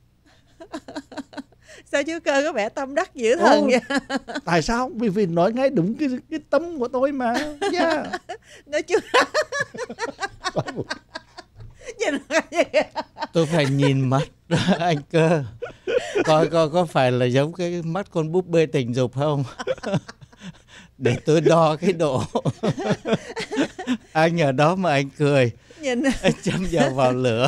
Speaker 2: Sao chú Cơ có vẻ tâm đắc dữ thần
Speaker 6: Ồ.
Speaker 2: vậy?
Speaker 6: Tại sao? Vì vì nói ngay đúng cái cái tâm của tôi mà. Dạ.
Speaker 2: Nói chú nhìn nó vậy.
Speaker 7: Tôi phải nhìn mắt anh Cơ, coi coi có phải là giống cái mắt con búp bê tình dục không, để tôi đo cái độ. Anh ở đó mà anh cười,
Speaker 2: Nhìn
Speaker 7: anh châm dầu vào lửa.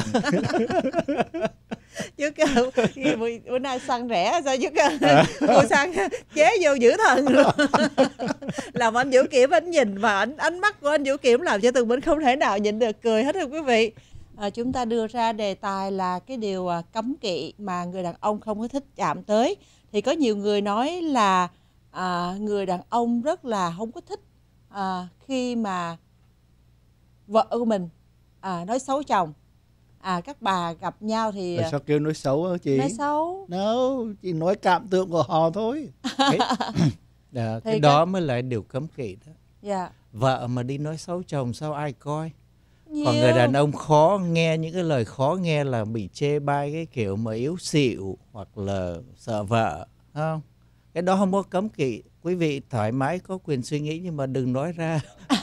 Speaker 2: chú Cơ bữa, bữa nay xăng rẻ sao chú Cơ mua xăng chế vô dữ thần luôn. Làm anh Vũ Kiểm anh nhìn và ánh ánh mắt của anh Vũ Kiểm làm cho Tường Minh không thể nào nhịn được cười hết rồi quý vị. À, chúng ta đưa ra đề tài là cái điều à, cấm kỵ mà người đàn ông không có thích chạm tới. Thì có nhiều người nói là à, người đàn ông rất là không có thích à, khi mà vợ của mình à, nói xấu chồng. À, các bà gặp nhau thì
Speaker 6: Tại sao kêu nói xấu hả chị?
Speaker 2: nói xấu.
Speaker 6: No, chị nói cảm tưởng của họ thôi.
Speaker 7: Cái, à, cái
Speaker 2: Thì
Speaker 7: đó
Speaker 2: các-
Speaker 7: mới là điều cấm kỵ đó.
Speaker 2: Dạ.
Speaker 7: Vợ mà đi nói xấu chồng sao ai coi.
Speaker 2: Nhiều.
Speaker 7: Còn người đàn ông khó nghe những cái lời khó nghe là bị chê bai cái kiểu mà yếu xịu hoặc là sợ vợ, không? Cái đó không có cấm kỵ. Quý vị thoải mái có quyền suy nghĩ nhưng mà đừng nói ra.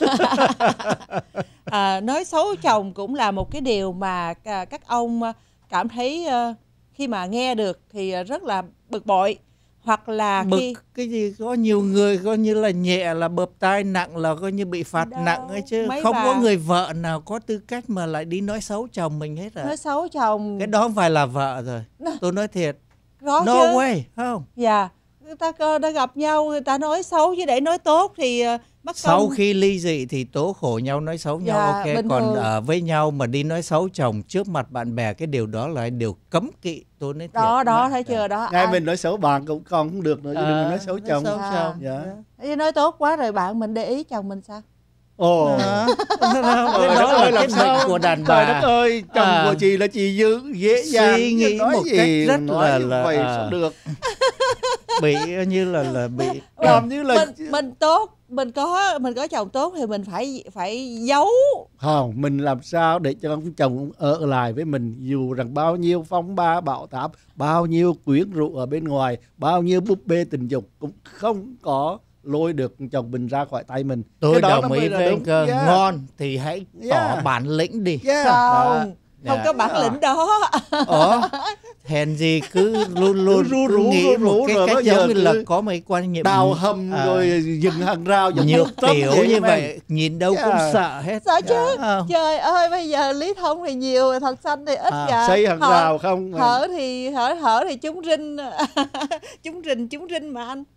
Speaker 2: À, nói xấu chồng cũng là một cái điều mà à, các ông à, cảm thấy à, khi mà nghe được thì à, rất là bực bội, hoặc là
Speaker 7: Bực
Speaker 2: khi
Speaker 7: cái gì, có nhiều người coi như là nhẹ là bợp tai, nặng là coi như bị phạt
Speaker 2: Đâu,
Speaker 7: nặng ấy chứ.
Speaker 2: mấy
Speaker 7: Không
Speaker 2: bà-
Speaker 7: có người vợ nào có tư cách mà lại đi nói xấu chồng mình hết rồi.
Speaker 2: nói xấu chồng
Speaker 7: Cái đó không phải là vợ rồi. Tôi nói thiệt.
Speaker 2: có
Speaker 7: No
Speaker 2: chứ.
Speaker 7: way, không?
Speaker 2: Dạ, người ta cơ đã gặp nhau người ta nói xấu chứ để nói tốt thì à, mất
Speaker 7: Sau
Speaker 2: công.
Speaker 7: khi ly dị thì tố khổ nhau nói xấu nhau,
Speaker 2: Dạ,
Speaker 7: ok.
Speaker 2: bình
Speaker 7: Còn
Speaker 2: thường.
Speaker 7: ở với nhau mà đi nói xấu chồng trước mặt bạn bè, cái điều đó là điều cấm kỵ. Tôi nói thiệt.
Speaker 2: Đó đó
Speaker 7: Dạ.
Speaker 2: thấy chưa đó.
Speaker 6: Ngay
Speaker 2: ai-
Speaker 6: mình nói xấu bạn cũng còn không được nữa, chứ đừng có nói xấu chồng.
Speaker 7: Nói xấu chồng.
Speaker 6: Dạ.
Speaker 2: Chứ nói tốt quá rồi bạn mình để ý chồng mình sao?
Speaker 6: Ồ.
Speaker 7: Đó.
Speaker 6: Trời
Speaker 7: Cái
Speaker 6: đất
Speaker 7: đó
Speaker 6: ơi,
Speaker 7: là
Speaker 6: làm
Speaker 7: cái
Speaker 6: sao?
Speaker 7: bệnh của đàn
Speaker 6: Trời
Speaker 7: bà.
Speaker 6: đất ơi, chồng
Speaker 7: À.
Speaker 6: của chị là chị dữ dễ dàng
Speaker 7: Suy nghĩ
Speaker 6: nói
Speaker 7: một
Speaker 6: gì,
Speaker 7: cách rất
Speaker 6: nói
Speaker 7: là-
Speaker 6: như
Speaker 7: là-
Speaker 6: vậy
Speaker 7: à.
Speaker 6: sao được.
Speaker 7: Bị như là là bị
Speaker 6: Làm như là
Speaker 2: Mình mình tốt, mình có mình có chồng tốt thì mình phải phải giấu.
Speaker 6: không, mình làm sao để cho ông chồng ở lại với mình, dù rằng bao nhiêu phong ba bão táp, bao nhiêu quyến rũ ở bên ngoài, bao nhiêu búp bê tình dục cũng không có lôi được chồng mình ra khỏi tay mình.
Speaker 7: tôi
Speaker 6: Cái đó nó
Speaker 7: đồng
Speaker 6: mới
Speaker 7: ý
Speaker 6: là
Speaker 7: với
Speaker 6: đúng.
Speaker 7: anh Cơ.
Speaker 6: Yeah.
Speaker 7: Ngon thì hãy tỏ
Speaker 6: Yeah.
Speaker 7: bản lĩnh đi.
Speaker 6: Yeah.
Speaker 2: Không. không
Speaker 7: Dạ.
Speaker 2: có bản lĩnh đó.
Speaker 7: Ủa, hèn gì cứ luôn luôn
Speaker 6: Ru
Speaker 7: cứ
Speaker 6: rú,
Speaker 7: nghĩ
Speaker 6: ru
Speaker 7: một
Speaker 6: rú
Speaker 7: cái
Speaker 6: rồi
Speaker 7: cách
Speaker 6: bao giờ
Speaker 7: giống như là
Speaker 6: cứ
Speaker 7: có mấy quan niệm
Speaker 6: đào hầm
Speaker 7: à,
Speaker 6: rồi dựng hàng rào giống
Speaker 7: nhược
Speaker 6: Trump
Speaker 7: tiểu
Speaker 6: vậy
Speaker 7: như
Speaker 6: em.
Speaker 7: vậy, nhìn đâu cũng
Speaker 6: Dạ.
Speaker 7: sợ hết.
Speaker 2: Sợ chứ.
Speaker 7: Dạ.
Speaker 2: Trời ơi, bây giờ Lý Thông thì nhiều, Thật Xanh thì ít
Speaker 6: À,
Speaker 2: kìa.
Speaker 6: xây hàng
Speaker 2: Hở-
Speaker 6: rào không?
Speaker 2: Hở thì hở hở thì chúng rinh. chúng rình chúng rinh mà anh.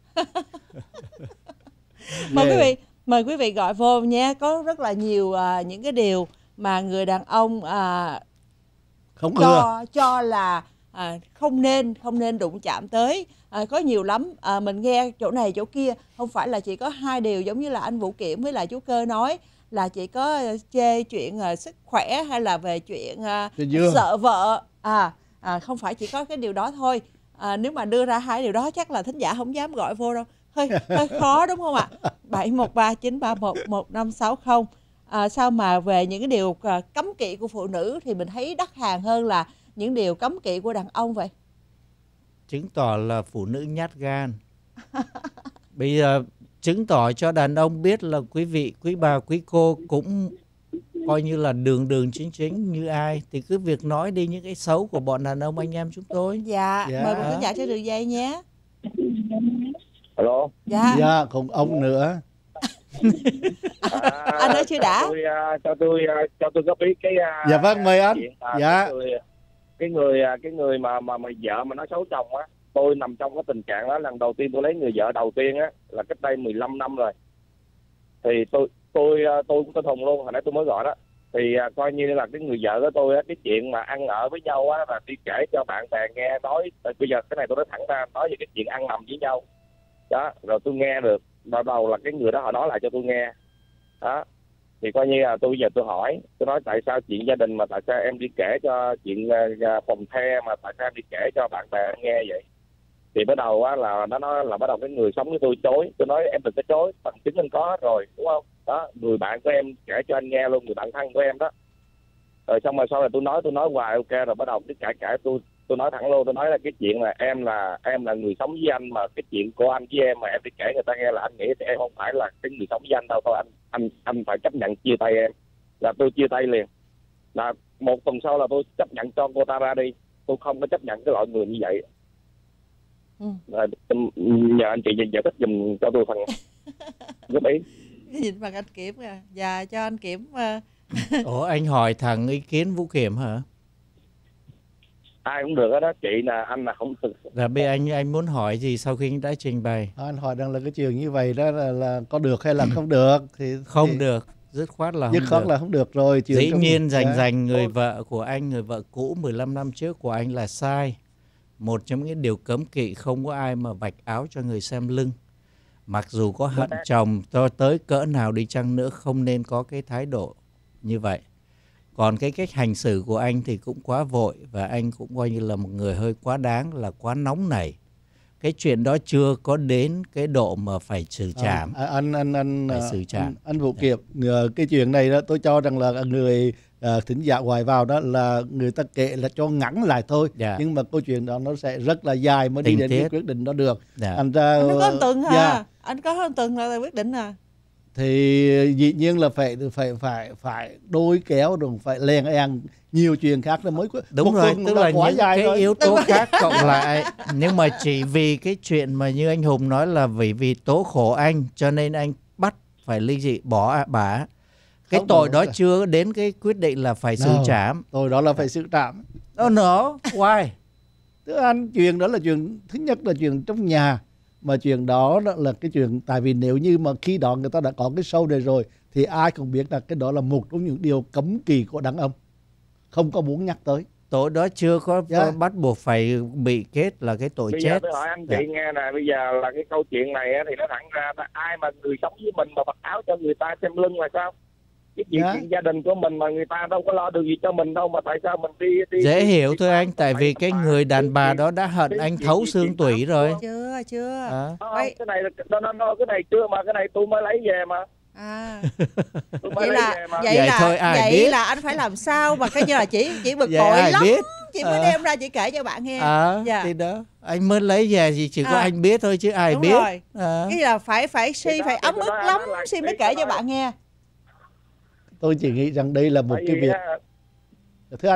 Speaker 2: Mời quý vị, mời quý vị gọi vô nhé. Có rất là nhiều à, những cái điều mà người đàn ông à,
Speaker 6: Không ưa.
Speaker 2: cho cho là à, không nên không nên đụng chạm tới. À, có nhiều lắm. À, mình nghe chỗ này chỗ kia, không phải là chỉ có hai điều giống như là anh Vũ Kiểm với lại chú Cơ nói, là chỉ có chê chuyện à, sức khỏe hay là về chuyện à,
Speaker 6: Chuyện dưa.
Speaker 2: sợ vợ. À, à không phải chỉ có cái điều đó thôi. À, nếu mà đưa ra hai điều đó chắc là thính giả không dám gọi vô đâu. Hơi, hơi khó đúng không ạ? bảy một ba chín ba một một năm sáu không. À, sao mà về những cái điều à, cấm kỵ của phụ nữ thì mình thấy đắt hàng hơn là những điều cấm kỵ của đàn ông vậy?
Speaker 7: Chứng tỏ là phụ nữ nhát gan. Bây giờ chứng tỏ cho đàn ông biết là quý vị, quý bà, quý cô cũng coi như là đường đường chính chính như ai, thì cứ việc nói đi những cái xấu của bọn đàn ông anh em chúng tôi.
Speaker 2: Dạ,
Speaker 6: Dạ.
Speaker 2: mời một thính giả trên đường dây nhé.
Speaker 8: Alo.
Speaker 2: Dạ,
Speaker 6: Dạ, không ông nữa.
Speaker 8: À,
Speaker 2: anh nói chưa đã.
Speaker 8: Cho tôi, à, cho tôi, à, cho tôi góp ý cái. à,
Speaker 6: Dạ vâng, mời anh.
Speaker 8: chuyện, à,
Speaker 6: Dạ.
Speaker 8: Cái người, cái người, à, cái người mà mà mà vợ mà nói xấu chồng á, tôi nằm trong cái tình trạng đó. Lần đầu tiên tôi lấy người vợ đầu tiên á là cách đây mười lăm năm rồi. Thì tôi tôi à, tôi cũng tên Hùng luôn, hồi nãy tôi mới gọi đó. Thì à, coi như là cái người vợ của tôi á, cái chuyện mà ăn ở với nhau á là đi kể cho bạn bè nghe, nói bây giờ cái này tôi nói thẳng ra, nói về cái chuyện ăn nằm với nhau đó, rồi tôi nghe được. Ban đầu là cái người đó họ nói lại cho tôi nghe đó, thì coi như là tôi bây giờ tôi hỏi, tôi nói tại sao chuyện gia đình mà tại sao em đi kể cho chuyện uh, phòng the mà tại sao em đi kể cho bạn bè nghe vậy. Thì bắt đầu á là nó nói là bắt đầu cái người sống với tôi chối. Tôi nói em đừng có chối, bằng chứng anh có hết rồi đúng không đó, người bạn của em kể cho anh nghe luôn, người bạn thân của em đó. Rồi xong rồi sau này tôi nói tôi nói hoài ok, rồi bắt đầu cái cãi cãi tôi tôi nói thẳng luôn, tôi nói là cái chuyện là em là em là người sống với anh, mà cái chuyện của anh với em mà em đi kể người ta nghe là anh nghĩ thì em không phải là cái người sống với anh đâu, thôi anh anh anh phải chấp nhận chia tay em. Là tôi chia tay liền, là một tuần sau là tôi chấp nhận cho cô ta ra đi, tôi không có chấp nhận cái loại người như vậy.
Speaker 2: Ừ.
Speaker 8: Rồi, nhờ anh chị giải thích giùm cho tôi phần góp ý.
Speaker 2: Nhìn bằng anh Kiểm à. Dạ, cho anh Kiểm. Uh...
Speaker 7: Ủa, anh hỏi thằng ý kiến Vũ Kiểm hả?
Speaker 8: Ai cũng được đó chị, là anh là không được.
Speaker 7: Là bây anh anh muốn hỏi gì sau khi anh đã trình bày?
Speaker 6: Anh hỏi rằng là cái chuyện như vậy đó là, là có được hay là không được thì
Speaker 7: Không
Speaker 6: thì,
Speaker 7: được, dứt khoát là
Speaker 6: dứt
Speaker 7: không
Speaker 6: khoát
Speaker 7: được.
Speaker 6: là không được rồi. Chuyện
Speaker 7: Dĩ
Speaker 6: không-
Speaker 7: nhiên dành
Speaker 6: Dạ.
Speaker 7: dành người vợ của anh, người vợ cũ mười lăm năm trước của anh là sai. Một trong những điều cấm kỵ, không có ai mà vạch áo cho người xem lưng. Mặc dù có hận chồng cho tới cỡ nào đi chăng nữa, không nên có cái thái độ như vậy. Còn cái cách hành xử của anh thì cũng quá vội, và anh cũng coi như là một người hơi quá đáng, là quá nóng nảy. Cái chuyện đó chưa có đến cái độ mà phải xử trảm.
Speaker 6: À, anh anh anh
Speaker 7: Phải
Speaker 6: à,
Speaker 7: xử trảm.
Speaker 6: anh, anh Vũ Kiệp, ờ, cái chuyện này đó tôi cho rằng là người uh, thính giả ngoài vào đó là người ta kể là cho ngắn lại thôi.
Speaker 7: Dạ.
Speaker 6: Nhưng mà câu chuyện đó nó sẽ rất là dài mới đi
Speaker 7: Tình
Speaker 6: đến cái
Speaker 7: tiết.
Speaker 6: quyết định đó được.
Speaker 7: Dạ.
Speaker 6: Anh ra
Speaker 2: Anh có một tuần hả?
Speaker 6: dạ,
Speaker 2: Anh có một tuần là quyết định à?
Speaker 6: thì dĩ nhiên là phải phải phải phải đôi kéo rồi phải len eng nhiều chuyện khác là mới
Speaker 7: Đúng
Speaker 6: một
Speaker 7: rồi,
Speaker 6: tuần
Speaker 7: tức
Speaker 6: đã
Speaker 7: là
Speaker 6: quá
Speaker 7: những
Speaker 6: dài
Speaker 7: cái
Speaker 6: rồi.
Speaker 7: yếu tố khác cộng lại. Nhưng mà chỉ vì cái chuyện mà như anh Hùng nói là vì vì tố khổ anh, cho nên anh bắt phải ly dị bỏ bà. Cái
Speaker 6: Không,
Speaker 7: tội
Speaker 6: không,
Speaker 7: đó
Speaker 6: không.
Speaker 7: chưa đến cái quyết định là phải xử
Speaker 6: No.
Speaker 7: trảm.
Speaker 6: Tôi đó là phải xử trảm.
Speaker 7: Oh no, why?
Speaker 6: Tức anh chuyện đó là chuyện thứ nhất là chuyện trong nhà, mà chuyện đó là, là cái chuyện tại vì nếu như mà khi đó người ta đã có cái show này rồi thì ai cũng biết là cái đó là một trong những điều cấm kỵ của đàn ông, không có muốn nhắc tới.
Speaker 7: Tội đó chưa có
Speaker 6: Dạ.
Speaker 7: bắt buộc phải bị kết là cái tội
Speaker 8: Bây giờ
Speaker 7: chết.
Speaker 8: tôi hỏi anh
Speaker 7: Dạ.
Speaker 8: chị nghe nè, bây giờ là cái câu chuyện này á, thì nó thẳng ra là ai mà người sống với mình mà mặc áo cho người ta xem lưng là sao? Cái chuyện,
Speaker 6: Dạ.
Speaker 8: chuyện gia đình của mình mà người ta đâu có lo được gì cho mình đâu, mà tại sao mình đi đi
Speaker 7: Dễ
Speaker 8: đi,
Speaker 7: hiểu
Speaker 8: đi,
Speaker 7: thôi
Speaker 8: đi,
Speaker 7: anh, tại vì cái người đàn bà đó đã hận
Speaker 8: cái
Speaker 7: anh
Speaker 8: chuyện
Speaker 7: thấu
Speaker 8: gì
Speaker 7: xương
Speaker 8: chuyện
Speaker 7: tủy
Speaker 8: pháp
Speaker 7: rồi.
Speaker 8: của-
Speaker 2: Chưa, chưa.
Speaker 7: À.
Speaker 8: Không,
Speaker 2: Vậy-
Speaker 8: cái này là nó, nó, nó, cái này chưa, mà cái này tôi mới lấy về mà.
Speaker 2: À.
Speaker 8: Tôi mới
Speaker 2: Vậy
Speaker 8: lấy
Speaker 2: là
Speaker 8: về mà.
Speaker 2: vậy
Speaker 7: Vậy
Speaker 2: là
Speaker 7: thôi, ai
Speaker 2: vậy
Speaker 7: biết?
Speaker 2: là anh phải làm sao mà coi như là chỉ chỉ bực
Speaker 7: Vậy
Speaker 2: bội
Speaker 7: ai
Speaker 2: lắm,
Speaker 7: biết?
Speaker 2: chị mới
Speaker 7: Ờ.
Speaker 2: đem ra chị kể cho bạn nghe.
Speaker 7: À,
Speaker 2: Dạ.
Speaker 7: thì đó, anh mới lấy về thì chỉ có
Speaker 2: À.
Speaker 7: anh biết thôi chứ ai
Speaker 2: Đúng
Speaker 7: biết.
Speaker 2: rồi.
Speaker 7: À.
Speaker 2: Cái là phải phải
Speaker 8: Thì
Speaker 2: si
Speaker 8: đó,
Speaker 2: phải
Speaker 8: thì
Speaker 2: ấm
Speaker 8: tôi
Speaker 2: ức
Speaker 8: nói
Speaker 2: lắm
Speaker 8: anh nói là
Speaker 2: si mới
Speaker 8: cái
Speaker 2: kể cho
Speaker 8: đó.
Speaker 2: bạn nghe.
Speaker 6: Tôi chỉ nghĩ rằng đây là một
Speaker 8: Tại
Speaker 6: cái
Speaker 8: vì
Speaker 6: việc
Speaker 8: á,
Speaker 6: thưa anh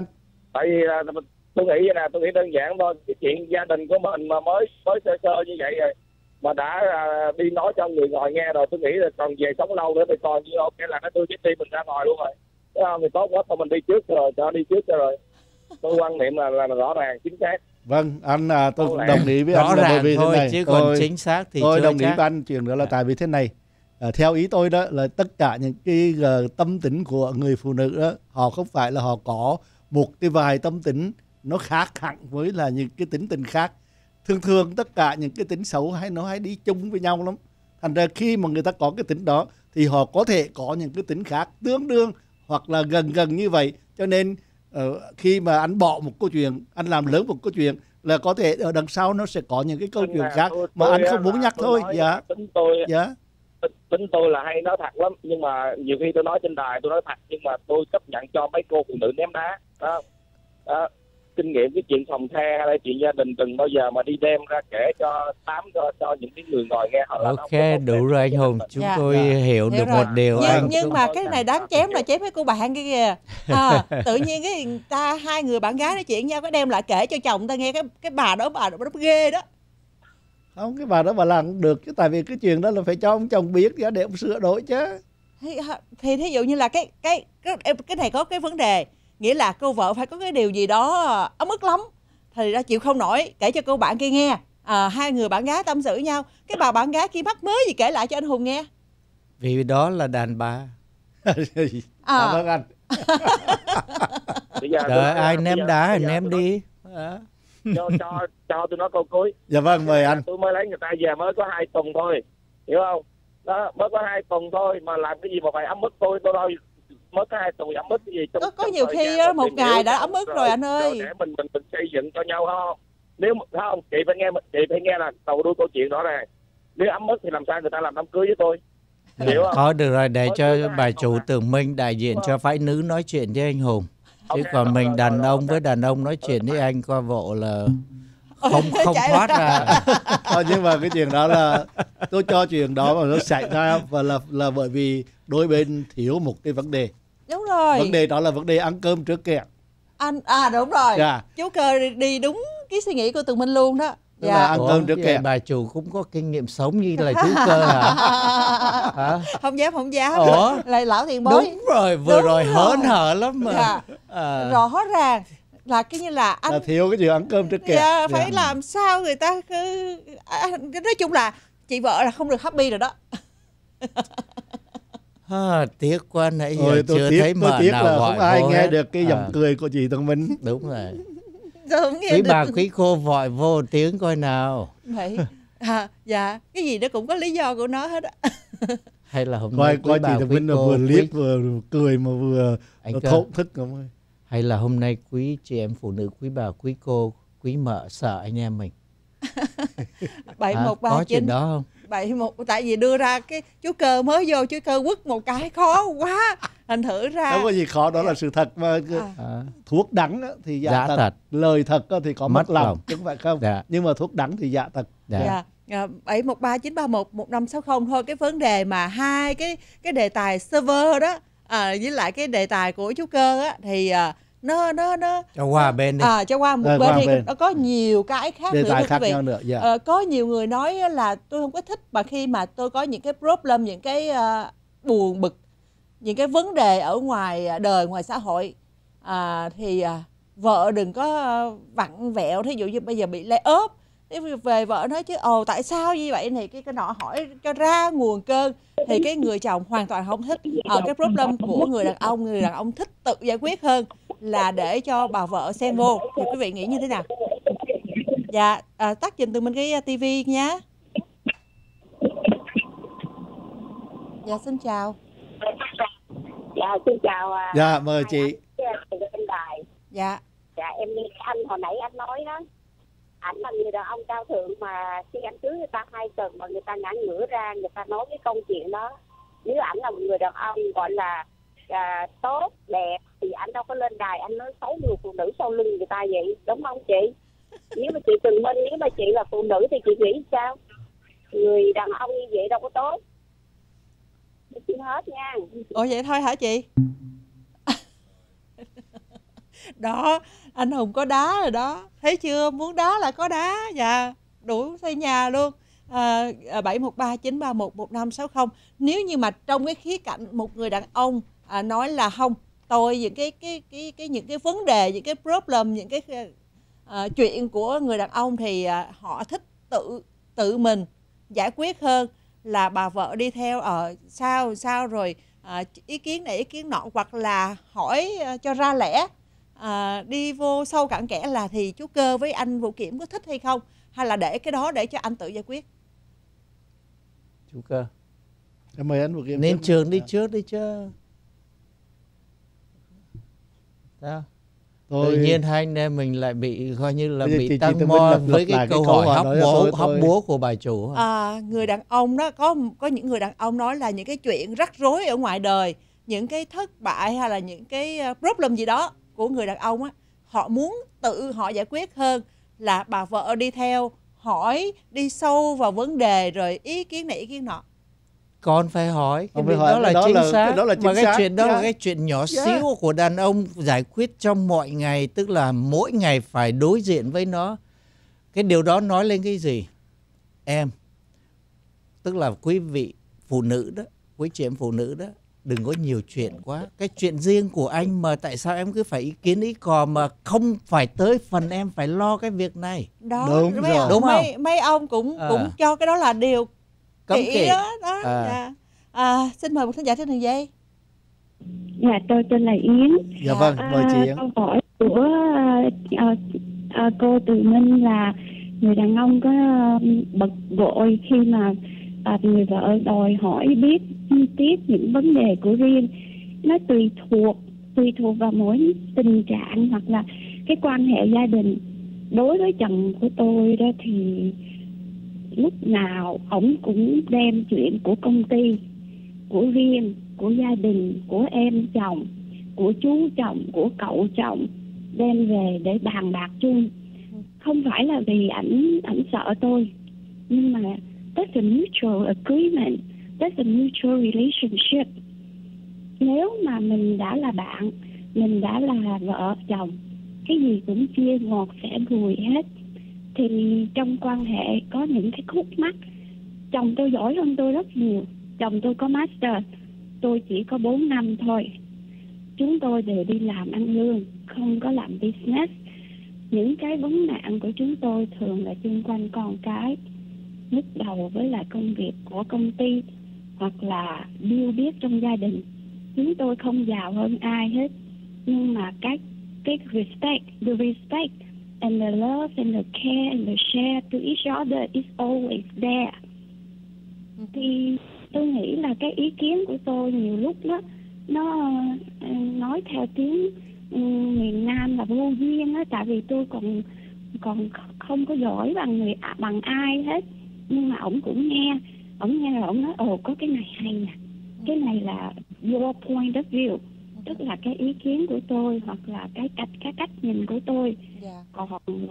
Speaker 8: Tại vì là tôi nghĩ vậy nè, tôi nghĩ đơn giản thôi, cái chuyện gia đình của mình mà mới mới sơ sơ như vậy rồi mà đã à, đi nói cho người ngoài nghe rồi, tôi nghĩ là còn về sống lâu nữa thì còn như ok là nó đưa cái tim mình ra ngoài luôn rồi. Thấy không? Thì tốt quá, thôi mình đi trước rồi, cho đi trước cho rồi. Tôi quan niệm là, là rõ ràng chính xác.
Speaker 6: Vâng, anh à, tôi
Speaker 8: Rõ
Speaker 6: cũng
Speaker 8: ràng.
Speaker 6: đồng ý với
Speaker 7: Rõ
Speaker 6: anh là bởi
Speaker 7: ràng
Speaker 6: vì thế
Speaker 7: thôi,
Speaker 6: này.
Speaker 7: chứ còn
Speaker 6: tôi,
Speaker 7: chính xác thì
Speaker 6: tôi
Speaker 7: chưa
Speaker 6: đồng ý
Speaker 7: chắc.
Speaker 6: với anh chuyện đó là tại vì thế này. À, theo ý tôi đó là tất cả những cái uh, tâm tính của người phụ nữ đó, họ không phải là họ có một cái vài tâm tính nó khác hẳn với là những cái tính tình khác. Thường thường tất cả những cái tính xấu hay nó hay đi chung với nhau lắm. Thành ra khi mà người ta có cái tính đó thì họ có thể có những cái tính khác tương đương hoặc là gần gần như vậy. Cho nên uh, khi mà anh bỏ một câu chuyện, anh làm lớn một câu chuyện là có thể ở đằng sau nó sẽ có những cái câu
Speaker 8: Anh
Speaker 6: chuyện
Speaker 8: là
Speaker 6: khác
Speaker 8: tôi-
Speaker 6: mà
Speaker 8: tôi
Speaker 6: anh
Speaker 8: á
Speaker 6: không muốn
Speaker 8: là
Speaker 6: nhắc
Speaker 8: tôi
Speaker 6: thôi.
Speaker 8: nói
Speaker 6: Dạ,
Speaker 8: là tính tôi
Speaker 6: dạ.
Speaker 8: tính, tính tôi là hay nói thật lắm, nhưng mà nhiều khi tôi nói trên đài tôi nói thật, nhưng mà tôi chấp nhận cho mấy cô phụ nữ ném đá đó. Đó. Kinh nghiệm cái chuyện phòng the hay là chuyện gia đình đừng bao giờ mà đi đem ra kể cho tám cho cho những cái người ngồi nghe họ là
Speaker 7: Ok, đủ rồi anh Hùng, chúng
Speaker 2: Dạ.
Speaker 7: tôi
Speaker 6: Dạ.
Speaker 7: hiểu
Speaker 2: Hiểu
Speaker 7: được
Speaker 2: rồi.
Speaker 7: một điều
Speaker 2: nhưng
Speaker 7: anh.
Speaker 2: nhưng mà cái này đáng chém là chém với cô bạn kia kìa. À, tự nhiên cái người ta hai người bạn gái nói chuyện nhau cái đem lại kể cho chồng ta nghe, cái cái bà đó bà đó nó ghê đó.
Speaker 6: Không, cái bà đó bà làm cũng được chứ, tại vì cái chuyện đó là phải cho ông chồng biết để ông sửa đổi chứ.
Speaker 2: thì, thì thí dụ như là cái cái cái cái này có cái vấn đề, nghĩa là cô vợ phải có cái điều gì đó ấm ức lắm thì ra chịu không nổi kể cho cô bạn kia nghe. À, hai người bạn gái tâm sự nhau, cái bà bạn gái kia mắc mới gì kể lại cho anh Hùng nghe.
Speaker 7: Vì đó là đàn bà.
Speaker 2: À.
Speaker 6: Cảm ơn anh.
Speaker 8: Bây giờ tôi
Speaker 7: Trời,
Speaker 8: nói là
Speaker 7: ai
Speaker 8: bây
Speaker 7: ném
Speaker 8: giờ-
Speaker 7: đá
Speaker 8: bây
Speaker 7: thì
Speaker 8: giờ
Speaker 7: ném
Speaker 8: tôi nói-
Speaker 7: đi. Đó.
Speaker 8: cho cho cho tôi nói câu cuối.
Speaker 6: Dạ vâng, mời anh.
Speaker 8: Tôi mới lấy người ta về mới có hai tuần thôi, hiểu không? Đó, mới có hai tuần thôi mà làm cái gì mà phải ấm ức tôi, tôi đâu mới có hai tuần ấm ức cái gì. Trong,
Speaker 2: Có có
Speaker 8: trong
Speaker 2: nhiều
Speaker 8: thời
Speaker 2: khi
Speaker 8: gian
Speaker 2: á,
Speaker 8: mà
Speaker 2: một
Speaker 8: tìm hiểu
Speaker 2: ngày đã
Speaker 8: nhau
Speaker 2: ấm ức rồi anh ơi.
Speaker 8: để mình mình mình xây dựng cho nhau không? Nếu mà- không, chị phải nghe chị phải nghe là đầu đuôi câu chuyện rõ ràng. Nếu ấm ức thì làm sao người ta làm đám cưới với tôi? Hiểu không?
Speaker 7: Thôi được rồi, để
Speaker 8: Thôi,
Speaker 7: cho
Speaker 8: tôi có
Speaker 7: bà
Speaker 8: hai
Speaker 7: chủ
Speaker 8: tuần à.
Speaker 7: Tường Minh đại diện cho phái nữ nói chuyện với anh Hùng. Chứ
Speaker 8: Ok,
Speaker 7: còn
Speaker 8: rồi,
Speaker 7: mình
Speaker 8: rồi,
Speaker 7: đàn
Speaker 8: rồi,
Speaker 7: ông
Speaker 8: rồi.
Speaker 7: với đàn ông nói chuyện với anh coi bộ là không không
Speaker 2: Chạy
Speaker 7: thoát ra.
Speaker 6: Ờ, nhưng mà cái chuyện đó là tôi cho chuyện đó mà nó xảy ra và là là bởi vì đôi bên thiếu một cái vấn đề.
Speaker 2: Đúng rồi.
Speaker 6: Vấn đề đó là vấn đề ăn cơm trước kìa.
Speaker 2: Anh à đúng rồi.
Speaker 6: Dạ.
Speaker 2: Chú Cơ đi đúng cái suy nghĩ của Tường Minh luôn đó.
Speaker 6: Tức là ăn
Speaker 7: Ủa,
Speaker 6: cơm trước
Speaker 7: vậy
Speaker 6: kìa.
Speaker 7: bà chủ cũng có kinh nghiệm sống như là chú Cơ hả? Hả?
Speaker 2: Không dám không dám.
Speaker 7: Ủa?
Speaker 2: Lại lão tiền bối.
Speaker 7: Đúng rồi, vừa
Speaker 2: Đúng
Speaker 7: rồi
Speaker 2: rồi.
Speaker 7: hớn hở lắm mà.
Speaker 2: Dạ.
Speaker 7: À,
Speaker 2: Rõ ràng là cái như là anh
Speaker 6: Là thiếu cái chuyện ăn cơm trước kìa.
Speaker 2: dạ, phải
Speaker 6: Dạ.
Speaker 2: làm sao người ta cứ à, nói chung là chị vợ là không được happy rồi đó.
Speaker 7: à, tiếc quá, nãy giờ
Speaker 6: Ôi, tôi
Speaker 7: chưa
Speaker 6: tiếc,
Speaker 7: thấy
Speaker 6: tôi
Speaker 7: mợ
Speaker 6: tiếc
Speaker 7: nào
Speaker 6: là
Speaker 7: gọi
Speaker 6: không ai
Speaker 7: vô
Speaker 6: nghe
Speaker 7: hết.
Speaker 6: được cái giọng
Speaker 7: À,
Speaker 6: cười của chị Tường Minh.
Speaker 7: đúng rồi.
Speaker 2: Giờ không nghe
Speaker 7: Quý
Speaker 2: được.
Speaker 7: bà quý cô gọi vô tiếng coi nào.
Speaker 2: Vậy à, dạ cái gì nó cũng có lý do của nó hết á.
Speaker 7: Hay là hôm
Speaker 6: Coi
Speaker 7: nay quý
Speaker 6: coi chị
Speaker 7: bà
Speaker 6: Tường
Speaker 7: quý
Speaker 6: Minh là
Speaker 7: cô
Speaker 6: vừa
Speaker 7: quý-
Speaker 6: liếc vừa cười mà vừa
Speaker 7: Anh Cơ,
Speaker 6: thổn thức không ơi.
Speaker 7: hay là hôm nay quý chị em phụ nữ, quý bà quý cô, quý mợ sợ anh em mình.
Speaker 2: bảy
Speaker 7: Hả?
Speaker 2: một ba
Speaker 7: Có chuyện
Speaker 2: chín
Speaker 7: đó không?
Speaker 2: bảy một, tại vì đưa ra cái chú Cơ mới vô, chú Cơ quất một cái khó quá, thành thử ra
Speaker 6: Không có gì khó, đó là sự thật mà.
Speaker 2: à,
Speaker 7: À,
Speaker 6: Thuốc đắng á, thì dạ,
Speaker 7: Dạ
Speaker 6: thật.
Speaker 7: thật.
Speaker 6: Lời thật á, thì có
Speaker 7: Mất
Speaker 6: mất lòng,
Speaker 7: lòng.
Speaker 6: chứ không phải không.
Speaker 7: dạ,
Speaker 6: Nhưng mà thuốc đắng thì dạ thật.
Speaker 7: dạ.
Speaker 2: dạ bảy một ba chín ba một một năm sáu không thôi. Cái vấn đề mà hai cái cái đề tài server đó à, với lại cái đề tài của chú Cơ á thì à, nó nó nó
Speaker 7: Cho qua bên đi.
Speaker 2: à, cho qua một
Speaker 6: Ờ,
Speaker 2: bên
Speaker 6: qua
Speaker 2: thì
Speaker 6: bên.
Speaker 2: nó có nhiều cái khác
Speaker 6: Đề
Speaker 2: nữa
Speaker 6: tài
Speaker 2: thưa
Speaker 6: khác
Speaker 2: quý vị.
Speaker 6: nhau nữa. Dạ.
Speaker 2: Ờ, có nhiều người nói á là tôi không có thích mà khi mà tôi có những cái problem, những cái à, buồn bực, những cái vấn đề ở ngoài đời, ngoài xã hội à, thì à, vợ đừng có à, vặn vẹo. Thí dụ như bây giờ bị lay off, thế về vợ nói chứ ồ tại sao như vậy này cái cái nọ, hỏi cho ra nguồn cơn thì cái người chồng hoàn toàn không thích. Ờ, cái problem của người đàn ông, người đàn ông thích tự giải quyết hơn là để cho bà vợ xen vô. Thì quý vị nghĩ như thế nào? Dạ à, tắt giùm tụi mình cái tivi nhé. Dạ xin chào.
Speaker 9: Dạ xin chào. à,
Speaker 6: Dạ, mời chị.
Speaker 9: Trên đài.
Speaker 2: Dạ
Speaker 9: Dạ em nghe anh hồi nãy anh nói đó, ảnh là người đàn ông cao thượng mà khi anh cưới người ta hai tuần mà người ta ngã ngửa ra, người ta nói cái câu chuyện đó. Nếu ảnh là một người đàn ông gọi là à, tốt đẹp thì anh đâu có lên đài anh nói xấu người phụ nữ sau lưng người ta vậy, đúng không chị? Nếu mà chị Tường Minh, nếu mà chị là phụ nữ thì chị nghĩ sao? Người đàn ông như vậy đâu có tốt. Chị hết nha.
Speaker 2: ủa vậy thôi hả chị? Đó, anh Hùng có đá rồi đó, thấy chưa, muốn đá là có đá. Dạ, đủ xây nhà luôn. À, bảy một ba chín ba một một năm sáu không. Nếu như mà trong cái khía cạnh một người đàn ông à, nói là không, tôi những cái cái cái cái những cái vấn đề, những cái problem, những cái à, chuyện của người đàn ông thì à, họ thích tự tự mình giải quyết hơn là bà vợ đi theo ở sao sao rồi à, ý kiến này ý kiến nọ, hoặc là hỏi à, cho ra lẽ, à, đi vô sâu cặn kẽ là thì chú Cơ với anh Vũ Kiểm có thích hay không, hay là để cái đó để cho anh tự giải quyết.
Speaker 7: Chú Cơ,
Speaker 6: em mời anh Vũ Kiểm.
Speaker 7: nên trường đi trước đi chứ. Sao? Tôi... Tự nhiên hai anh em mình lại bị coi như là bị tăng mo với cái câu hỏi hóc búa hóc búa của bà chủ.
Speaker 2: À, người đàn ông đó, có có những người đàn ông nói là những cái chuyện rắc rối ở ngoài đời, những cái thất bại hay là những cái problem gì đó của người đàn ông á, họ muốn tự họ giải quyết hơn là bà vợ đi theo hỏi, đi sâu vào vấn đề rồi ý kiến này ý kiến nọ.
Speaker 7: Con phải hỏi, cái
Speaker 6: việc
Speaker 7: đó là
Speaker 6: đó
Speaker 7: chính
Speaker 6: là,
Speaker 7: xác.
Speaker 6: Cái đó là chính
Speaker 7: mà cái
Speaker 6: xác.
Speaker 7: chuyện đó
Speaker 6: yeah.
Speaker 7: là cái chuyện nhỏ
Speaker 6: yeah.
Speaker 7: xíu của đàn ông giải quyết trong mọi ngày, tức là mỗi ngày phải đối diện với nó. Cái điều đó nói lên cái gì? Em, tức là quý vị phụ nữ đó, quý chị em phụ nữ đó, đừng có nhiều chuyện quá. Cái chuyện riêng của anh mà tại sao em cứ phải ý kiến ý cò mà không phải tới phần em phải lo cái việc này.
Speaker 2: Đó,
Speaker 6: đúng
Speaker 2: mấy,
Speaker 6: rồi.
Speaker 7: Đúng
Speaker 2: mấy,
Speaker 7: không?
Speaker 2: mấy ông cũng
Speaker 7: À.
Speaker 2: cũng cho cái đó là điều
Speaker 7: Cấm
Speaker 2: kỵ
Speaker 7: kỵ.
Speaker 2: đó. đó.
Speaker 7: À.
Speaker 2: Dạ. À, xin mời một khán giả trên đường dây.
Speaker 10: Dạ, tôi tên là Yến.
Speaker 6: Dạ vâng, mời chị Yến.
Speaker 10: À, câu hỏi của à, à, cô Từ Minh là người đàn ông có bực bội khi mà à, người vợ đòi hỏi biết chi tiết những vấn đề của riêng. Nó tùy thuộc tùy thuộc vào mỗi tình trạng hoặc là cái quan hệ gia đình. Đối với chồng của tôi đó thì lúc nào ổng cũng đem chuyện của công ty, của riêng, của gia đình, của em chồng, của chú chồng, của cậu chồng đem về để bàn bạc chung. Không phải là vì ảnh ảnh sợ tôi, nhưng mà that's a mutual agreement, that's a mutual relationship. Nếu mà mình đã là bạn, mình đã là vợ chồng, cái gì cũng chia ngọt sẻ bùi hết, thì trong quan hệ có những cái khúc mắc. Chồng tôi giỏi hơn tôi rất nhiều. Chồng tôi có master, tôi chỉ có bốn năm thôi. Chúng tôi đều đi làm ăn lương, không có làm business. Những cái vấn nạn của chúng tôi thường là xung quanh con cái, nhức đầu với lại công việc của công ty hoặc là deal biết trong gia đình. Chúng tôi không giàu hơn ai hết, nhưng mà các cái respect, the respect and the love and the care and the share to each other is always there. Thì tôi nghĩ là cái ý kiến của tôi nhiều lúc đó nó nói theo tiếng um, miền Nam là vô duyên á, tại vì tôi còn còn không có giỏi bằng người bằng ai hết, nhưng mà ổng cũng nghe, ổng nghe rồi ổng nói ồ có cái này hay nè, cái này là your point of view, tức là cái ý kiến của tôi hoặc là cái cách cái cách nhìn của tôi.
Speaker 2: Yeah.
Speaker 10: Còn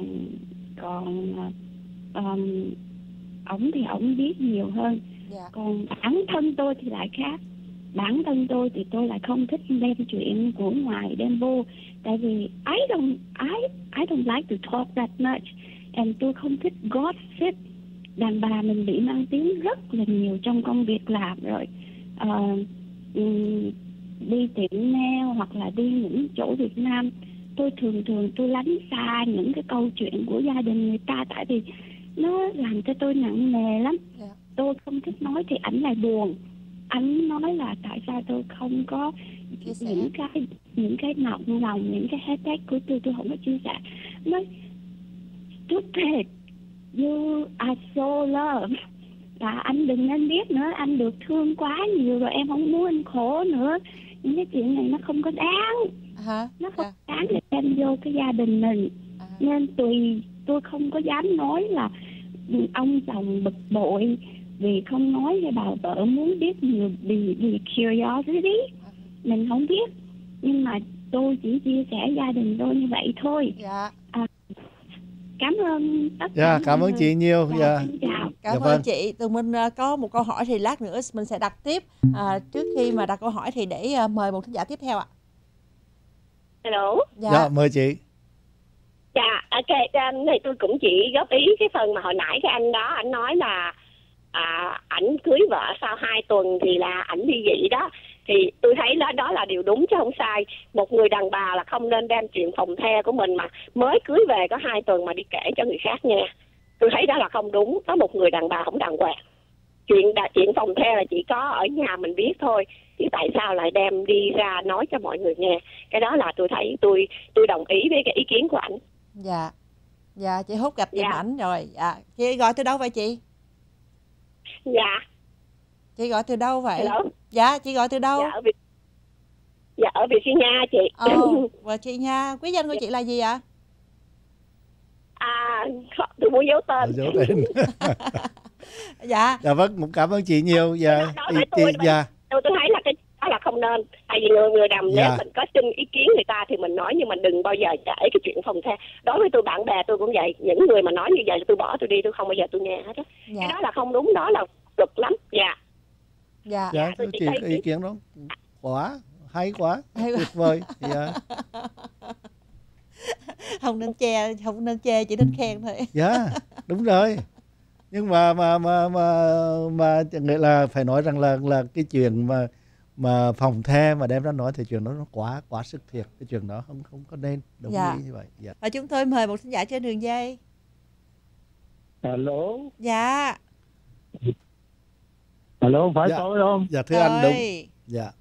Speaker 10: còn um, ổng thì ổng biết nhiều hơn.
Speaker 2: Yeah.
Speaker 10: Còn bản thân tôi thì lại khác. Bản thân tôi thì tôi lại không thích đem chuyện của ngoài đem vô, tại vì I don't I I don't like to talk that much, and tôi không thích gossip. Đàn bà mình bị mang tiếng rất là nhiều trong công việc làm rồi. Uh, um, đi tiệm nail hoặc là đi những chỗ Việt Nam, tôi thường thường tôi lánh xa những cái câu chuyện của gia đình người ta, tại vì nó làm cho tôi nặng nề lắm.
Speaker 2: Yeah.
Speaker 10: Tôi không thích nói thì ảnh lại buồn. Anh nói là tại sao tôi không có những cái những cái nặng lòng, những cái headache của tôi tôi không có chia sẻ. Nói stupid, you are so loved. Và anh đừng nên biết nữa, anh được thương quá nhiều rồi, em không muốn anh khổ nữa. Những cái chuyện này nó không có đáng.
Speaker 2: Uh-huh.
Speaker 10: Nó không
Speaker 2: Yeah.
Speaker 10: đáng để đem vô cái gia đình mình.
Speaker 2: Uh-huh.
Speaker 10: Nên tùy tôi không có dám nói là ông chồng bực bội vì không nói cho bà vợ muốn biết nhiều, vì, vì curiosity. Mình không biết, nhưng mà tôi chỉ chia sẻ gia đình tôi như vậy thôi.
Speaker 2: Dạ.
Speaker 10: À, cảm ơn tất cả.
Speaker 6: Dạ, cảm ơn chị nhiều.
Speaker 10: Dạ,
Speaker 6: Dạ.
Speaker 10: xin chào.
Speaker 2: Cảm
Speaker 6: Dạ
Speaker 2: ơn
Speaker 6: vâng.
Speaker 2: chị. Tụi mình uh, có một câu hỏi thì lát nữa mình sẽ đặt tiếp. À, trước khi mà đặt câu hỏi thì để uh, mời một khán giả tiếp theo ạ.
Speaker 9: Hello.
Speaker 2: Dạ.
Speaker 6: Dạ, mời chị.
Speaker 9: Dạ, ok, anh này tôi cũng chỉ góp ý cái phần mà hồi nãy cái anh đó anh nói là à, ảnh cưới vợ sau hai tuần thì là ảnh ly dị đó, thì tôi thấy đó đó là điều đúng chứ không sai. Một người đàn bà là không nên đem chuyện phòng the của mình mà mới cưới về có hai tuần mà đi kể cho người khác nghe. Tôi thấy đó là không đúng. Có một người đàn bà không đàng hoàng. Chuyện đã, chuyện phòng the là chỉ có ở nhà mình biết thôi, chứ tại sao lại đem đi ra nói cho mọi người nghe? Cái đó là tôi thấy tôi tôi đồng ý với cái ý kiến của ảnh.
Speaker 2: Dạ. Dạ, chị Hút gặp
Speaker 9: Dạ.
Speaker 2: giùm ảnh rồi. Dạ. Chị gọi từ đâu vậy chị?
Speaker 9: Dạ.
Speaker 2: Chị gọi từ đâu vậy?
Speaker 9: Hello.
Speaker 2: Dạ, chị gọi từ đâu?
Speaker 9: Dạ ở Việt Dạ ở Virginia chị.
Speaker 2: Ồ, và chị nha. Quý danh của chị là gì ạ?
Speaker 9: À, tôi muốn giấu tên.
Speaker 6: Giấu tên.
Speaker 2: Dạ.
Speaker 6: Dạ vâng, cũng cảm ơn chị nhiều. Dạ.
Speaker 9: Đối
Speaker 6: Chị,
Speaker 9: với
Speaker 6: chị,
Speaker 9: tôi,
Speaker 6: dạ.
Speaker 9: tôi, tôi thấy là cái đó là không nên. Tại vì người người đàm
Speaker 6: Dạ.
Speaker 9: nếu mình có xin ý kiến người ta thì mình nói, nhưng mình đừng bao giờ kể cái chuyện phòng the. Đối với tôi, bạn bè tôi cũng vậy. Những người mà nói như vậy tôi bỏ tôi đi, tôi không bao giờ tôi nghe hết á.
Speaker 2: Dạ.
Speaker 9: Cái đó là không đúng, đó là luật lắm. Dạ.
Speaker 2: Dạ.
Speaker 6: Dạ,
Speaker 9: tôi
Speaker 6: chị
Speaker 9: chỉ thấy
Speaker 6: ý
Speaker 9: ý-
Speaker 6: kiến đó quá hay quá,
Speaker 2: Hay quá.
Speaker 6: tuyệt vời. Dạ.
Speaker 2: Không nên che, không nên chê, chỉ nên khen thôi.
Speaker 6: Dạ, đúng rồi. Nhưng mà mà mà mà mà nghĩa là phải nói rằng là là cái chuyện mà mà phòng the mà đem ra nói thì chuyện đó nó quá quá sức thiệt, cái chuyện đó không không có nên đồng
Speaker 2: Dạ.
Speaker 6: ý như vậy. Dạ.
Speaker 2: Và chúng tôi mời một thính giả trên đường dây.
Speaker 11: Hello.
Speaker 2: Dạ.
Speaker 11: Hello, phải
Speaker 6: Dạ.
Speaker 11: tôi không?
Speaker 6: Dạ thưa anh đúng.
Speaker 2: Rồi.
Speaker 6: Dạ.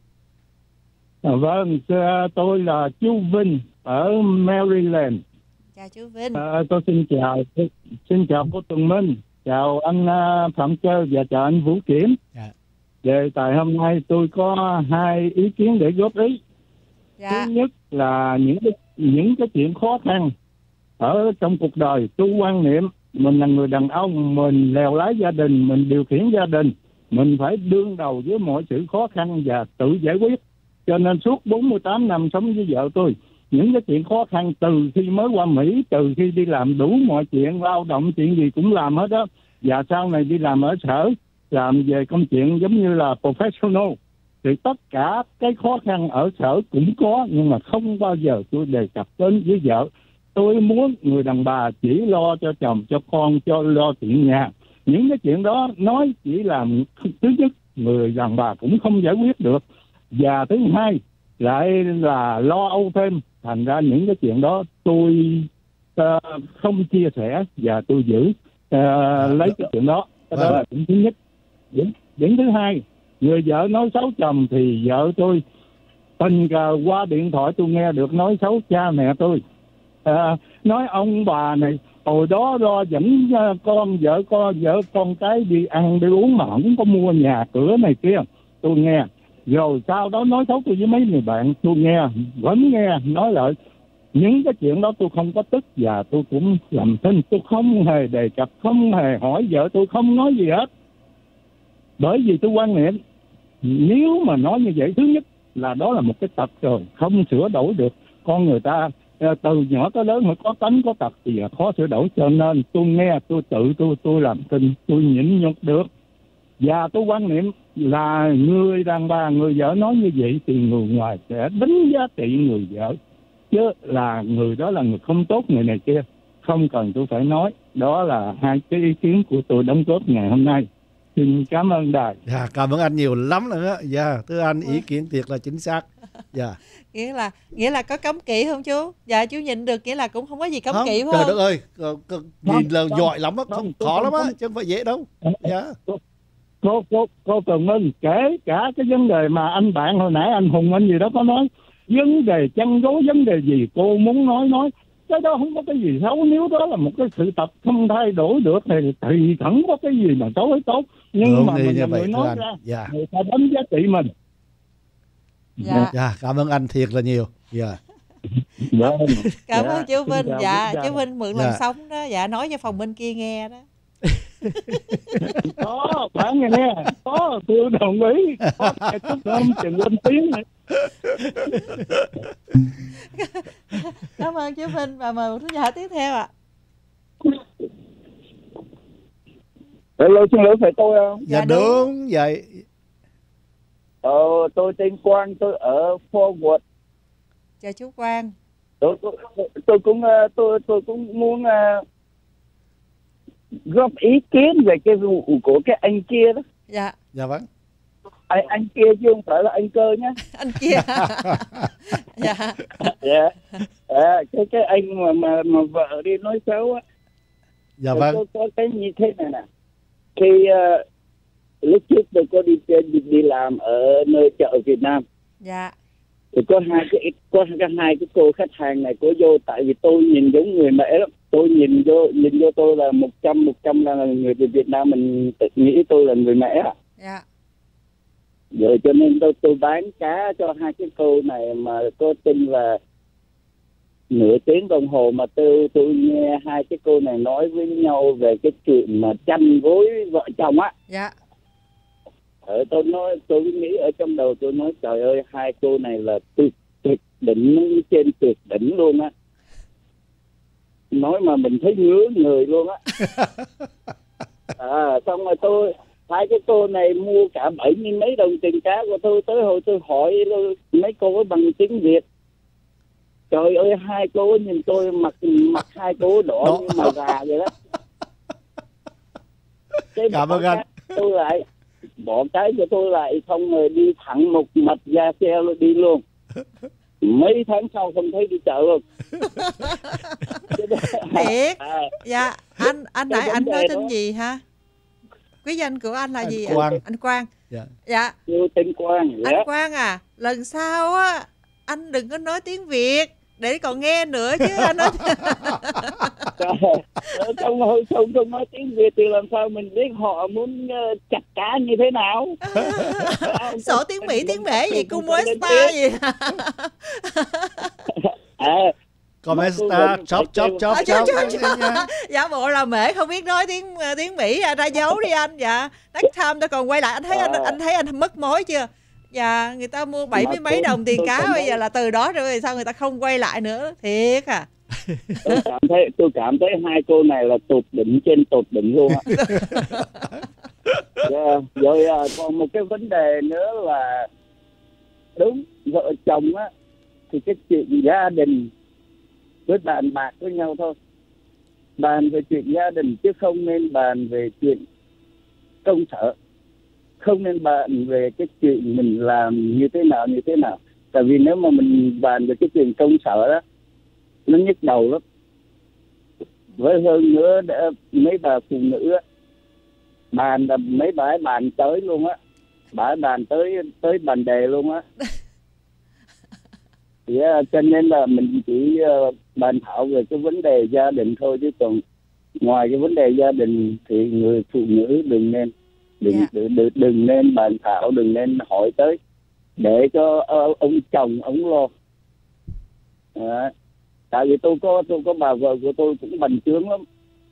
Speaker 11: À, vâng, thưa, tôi là chú Vinh ở Maryland.
Speaker 2: Chào chú Vinh.
Speaker 11: À, tôi xin chào, xin chào cô Tường Minh, chào anh uh, Phạm Cơ và chào anh Vũ Kiểm.
Speaker 6: Dạ.
Speaker 11: Đề tài hôm nay tôi có hai ý kiến để góp ý.
Speaker 2: Dạ.
Speaker 11: Thứ nhất là những cái, những cái chuyện khó khăn ở trong cuộc đời. Tôi quan niệm mình là người đàn ông, mình lèo lái gia đình, mình điều khiển gia đình, mình phải đương đầu với mọi sự khó khăn và tự giải quyết. Cho nên suốt bốn mươi tám năm sống với vợ tôi, những cái chuyện khó khăn từ khi mới qua Mỹ, từ khi đi làm đủ mọi chuyện, lao động chuyện gì cũng làm hết đó. Và sau này đi làm ở sở, làm về công chuyện giống như là professional, thì tất cả cái khó khăn ở sở cũng có, nhưng mà không bao giờ tôi đề cập đến với vợ. Tôi muốn người đàn bà chỉ lo cho chồng, cho con, cho lo chuyện nhà. Những cái chuyện đó nói chỉ làm thứ nhất, người đàn bà cũng không giải quyết được. Và thứ hai, lại là lo âu thêm. Thành ra những cái chuyện đó tôi uh, không chia sẻ và tôi giữ uh, lấy cái chuyện đó. Cái đó là điểm thứ nhất. Điểm, điểm thứ hai, người vợ nói xấu chồng thì vợ tôi tình cờ qua điện thoại tôi nghe được nói xấu cha mẹ tôi. À, nói ông bà này hồi đó lo dẫn con vợ con vợ con cái đi ăn đi uống mà không có mua nhà cửa này kia, tôi nghe. Rồi sau đó nói xấu tôi với mấy người bạn, tôi nghe, vẫn nghe, nói lại. Những cái chuyện đó tôi không có tức và tôi cũng làm thinh. Tôi không hề đề cập, không hề hỏi vợ tôi, không nói gì hết. Bởi vì tôi quan niệm, nếu mà nói như vậy, thứ nhất là đó là một cái tật rồi, không sửa đổi được. Con người ta từ nhỏ tới lớn phải có tánh có tật thì khó sửa đổi. Cho nên tôi nghe, tôi tự tôi tôi làm thinh, tôi nhịn nhục được. Và tôi quan niệm là người đàn bà, người vợ nói như vậy thì người ngoài sẽ đánh giá trị người vợ, chứ là người đó là người không tốt, người này kia không cần tôi phải nói. Đó là hai cái ý kiến của tôi đóng góp ngày hôm nay. Xin cảm ơn đài.
Speaker 6: Dạ, cảm ơn anh nhiều lắm nữa. Dạ, thưa anh, ý kiến thiệt là chính xác. Dạ.
Speaker 2: Nghĩa là nghĩa là có cấm kỵ không chú? Dạ chú nhịn được, nghĩa là cũng không có gì cấm
Speaker 6: Không,
Speaker 2: kỵ phải
Speaker 6: trời
Speaker 2: không?
Speaker 6: đất ơi, nhìn là giỏi lắm á, không khó lắm á, chứ không phải dễ đâu. Dạ.
Speaker 11: Cô, cô, cô Tường Minh, kể cả cái vấn đề mà anh bạn hồi nãy anh Hùng anh gì đó có nói, vấn đề chăn gối, vấn đề gì cô muốn nói nói, cái đó không có cái gì xấu. Nếu đó là một cái sự tập không thay đổi được thì thì chẳng có cái gì mà xấu hay tốt. Nhưng
Speaker 6: Đúng
Speaker 11: mà
Speaker 6: đi
Speaker 11: mình
Speaker 6: như
Speaker 11: là
Speaker 6: vậy,
Speaker 11: người
Speaker 6: thưa
Speaker 11: nói
Speaker 6: anh.
Speaker 11: ra,
Speaker 6: Dạ.
Speaker 11: người ta đánh giá trị mình.
Speaker 2: Dạ.
Speaker 6: Dạ, cảm ơn anh thiệt là nhiều. Dạ.
Speaker 11: Dạ.
Speaker 2: Cảm
Speaker 11: Dạ,
Speaker 2: ơn chú
Speaker 11: xin
Speaker 2: Vinh.
Speaker 11: chào,
Speaker 2: Dạ,
Speaker 11: xin
Speaker 2: chú
Speaker 11: chào.
Speaker 2: Vinh mượn
Speaker 6: Dạ.
Speaker 2: làm sống đó. Dạ, nói cho phòng bên kia nghe đó.
Speaker 11: Có, bạn nghe, có, tôi đồng ý. Có, chút không chừng lên tiếng này.
Speaker 2: Cảm ơn chú Vinh và mời một thính giả tiếp theo ạ.
Speaker 8: Hello, xin lỗi phải tôi không?
Speaker 6: Dạ,
Speaker 2: Dạ, đúng.
Speaker 6: đúng vậy.
Speaker 8: Ờ, tôi tên Quang, tôi ở Forward.
Speaker 2: Chào chú Quang.
Speaker 11: Tôi tôi, tôi cũng ờ, tôi tôi cũng muốn uh, góp ý kiến về cái vụ của cái anh kia đó.
Speaker 2: Dạ.
Speaker 6: Dạ vâng.
Speaker 11: Anh, anh kia chứ không phải là anh Cơ nhá.
Speaker 2: Anh kia. Dạ.
Speaker 11: Dạ. À, cái cái anh mà mà mà vợ đi nói xấu á.
Speaker 6: Dạ vâng.
Speaker 11: Có, có cái như thế này nè. Khi uh, lúc trước tôi có đi đi, đi làm ở nơi chợ Việt Nam.
Speaker 2: Dạ.
Speaker 11: Thì có hai cái có cái hai cái cô khách hàng này có vô, tại vì tôi nhìn giống người mẹ lắm. Tôi nhìn vô nhìn vô tôi là một trăm một trăm là người Việt Nam, mình tự nghĩ tôi là người mẹ.
Speaker 2: Dạ.
Speaker 11: Rồi cho nên tôi tôi bán cá cho hai cái cô này mà có tin là nửa tiếng đồng hồ mà tôi tôi nghe hai cái cô này nói với nhau về cái chuyện mà chăn gối vợ chồng á.
Speaker 2: Dạ.
Speaker 11: Ở tôi nói tôi nghĩ ở trong đầu tôi nói trời ơi, hai cô này là tuyệt tuyệt đỉnh trên tuyệt đỉnh luôn á. Nói mà mình thấy ngứa người luôn á. À xong rồi tôi hai cái cô này mua cả bảy mươi mấy đồng tiền cá của tôi, tới hồi tôi hỏi mấy cô bằng tiếng Việt. Trời ơi, hai cô nhìn tôi mặt mặt hai cô đỏ, đỏ. như màu gà vậy đó. Cái
Speaker 6: cảm ơn anh.
Speaker 11: Tôi lại bỏ cái cho tôi lại, xong rồi đi thẳng một mạch ra xe đi luôn. Mấy tháng sau không thấy đi chợ luôn.
Speaker 2: Thiệt. À, dạ, anh anh nãy anh nói tên gì ha? Quý danh của anh là
Speaker 6: anh
Speaker 2: gì?
Speaker 6: Quang.
Speaker 2: Anh, anh Quang.
Speaker 6: Dạ.
Speaker 2: Dạ.
Speaker 11: Tôi tên Quang.
Speaker 2: Anh dạ. Quang à, lần sau á anh đừng có nói tiếng Việt để còn nghe nữa chứ anh nói.
Speaker 11: Không không không không nói tiếng Việt thì làm sao mình biết họ muốn uh, chặt cá như thế nào?
Speaker 2: Sổ tiếng Mỹ tiếng Mễ gì cũng mới star gì.
Speaker 11: À,
Speaker 6: comment star chop chop chop chop.
Speaker 2: Giả bộ là Mễ không biết nói tiếng tiếng Mỹ, ra dấu đi anh. Dạ, next time tôi còn quay lại. Anh thấy anh anh thấy anh mất mối chưa? Dạ, người ta mua bảy mươi mấy đồng tiền cá bây giờ là từ đó rồi sao người ta không quay lại nữa. Thiệt à.
Speaker 11: Tôi cảm thấy tôi cảm thấy hai cô này là tột đỉnh trên tột đỉnh luôn á. Yeah. Rồi à, còn một cái vấn đề nữa là đúng vợ chồng á thì cái chuyện gia đình với bàn bạc với nhau thôi, bàn về chuyện gia đình chứ không nên bàn về chuyện công sở, không nên bàn về cái chuyện mình làm như thế nào như thế nào. Tại vì nếu mà mình bàn về cái chuyện công sở đó nó nhức đầu lắm. Với hơn nữa để mấy bà phụ nữ á, bàn là mấy bà ấy bàn tới luôn á, bà ấy bàn tới tới bàn đề luôn á. Yeah, cho nên là mình chỉ uh, bàn thảo về cái vấn đề gia đình thôi, chứ còn ngoài cái vấn đề gia đình thì người phụ nữ đừng nên đừng yeah. đừng, đừng, đừng nên bàn thảo, đừng nên hỏi tới, để cho uh, ông chồng ông lo. À, tại vì tôi có tôi có bà vợ của tôi cũng bành trướng lắm.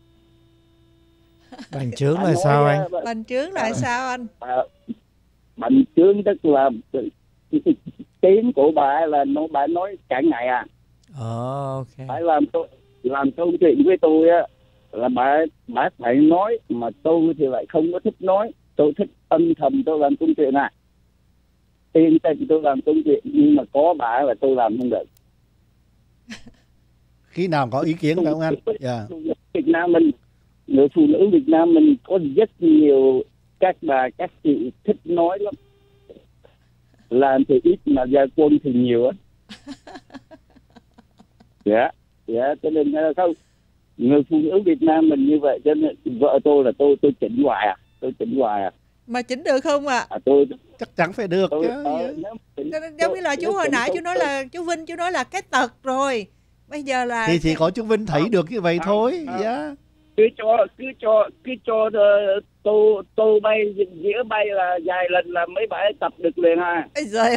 Speaker 7: Bành trướng là sao anh?
Speaker 2: Bành trướng là sao anh?
Speaker 11: À, bành trướng tức là tiếng của bà là nó bà nói cả ngày à.
Speaker 7: Oh, ok.
Speaker 11: Phải làm tôi làm câu chuyện với tôi á là bà bà phải nói, mà tôi thì lại không có thích nói, tôi thích âm thầm tôi làm công chuyện à. Tiên tình tôi làm công chuyện, nhưng mà có bà là tôi làm không được.
Speaker 6: Khi nào có ý kiến không anh? Yeah.
Speaker 11: Việt Nam mình, người phụ nữ Việt Nam mình có rất nhiều các bà các chị thích nói lắm, làm thì ít mà gia quân thì nhiều á. Dạ, dạ, cho nên không, người phụ nữ Việt Nam mình như vậy, cho nên vợ tôi là tôi tôi chỉnh hoài à, tôi chỉnh hoài à.
Speaker 2: Mà chỉnh được không ạ? À?
Speaker 11: À, tôi
Speaker 6: chắc chắn phải được
Speaker 11: tôi,
Speaker 6: chứ.
Speaker 11: Ờ, chỉnh,
Speaker 2: giống như là chú hồi nãy chú nói là chú Vinh chú nói là cái tật rồi. Bây giờ là
Speaker 6: thì chỉ có chú Vinh thấy à, được như vậy à, thôi.
Speaker 11: À,
Speaker 6: yeah.
Speaker 11: Cứ cho cứ cho cứ cho uh, tô tô bay dĩa bay là vài lần là mấy bạn tập được liền ha.
Speaker 2: Ây giời.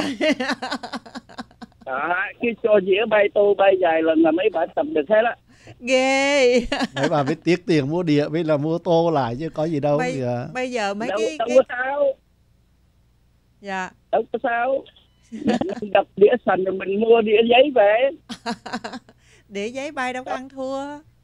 Speaker 11: À, cứ cho dĩa bay tô bay vài lần là mấy bạn tập được hết á.
Speaker 2: Ghê.
Speaker 6: Mấy bà biết tiếc tiền mua đĩa với là mua tô lại chứ có gì đâu.
Speaker 2: Bây,
Speaker 6: thì à.
Speaker 2: bây giờ mấy
Speaker 11: đâu,
Speaker 2: cái
Speaker 11: đâu
Speaker 2: cái...
Speaker 11: có sao.
Speaker 2: Dạ.
Speaker 11: Đâu có sao. Mình đập đĩa sành rồi mình mua đĩa giấy về.
Speaker 2: Đĩa giấy bay đâu có ăn thua.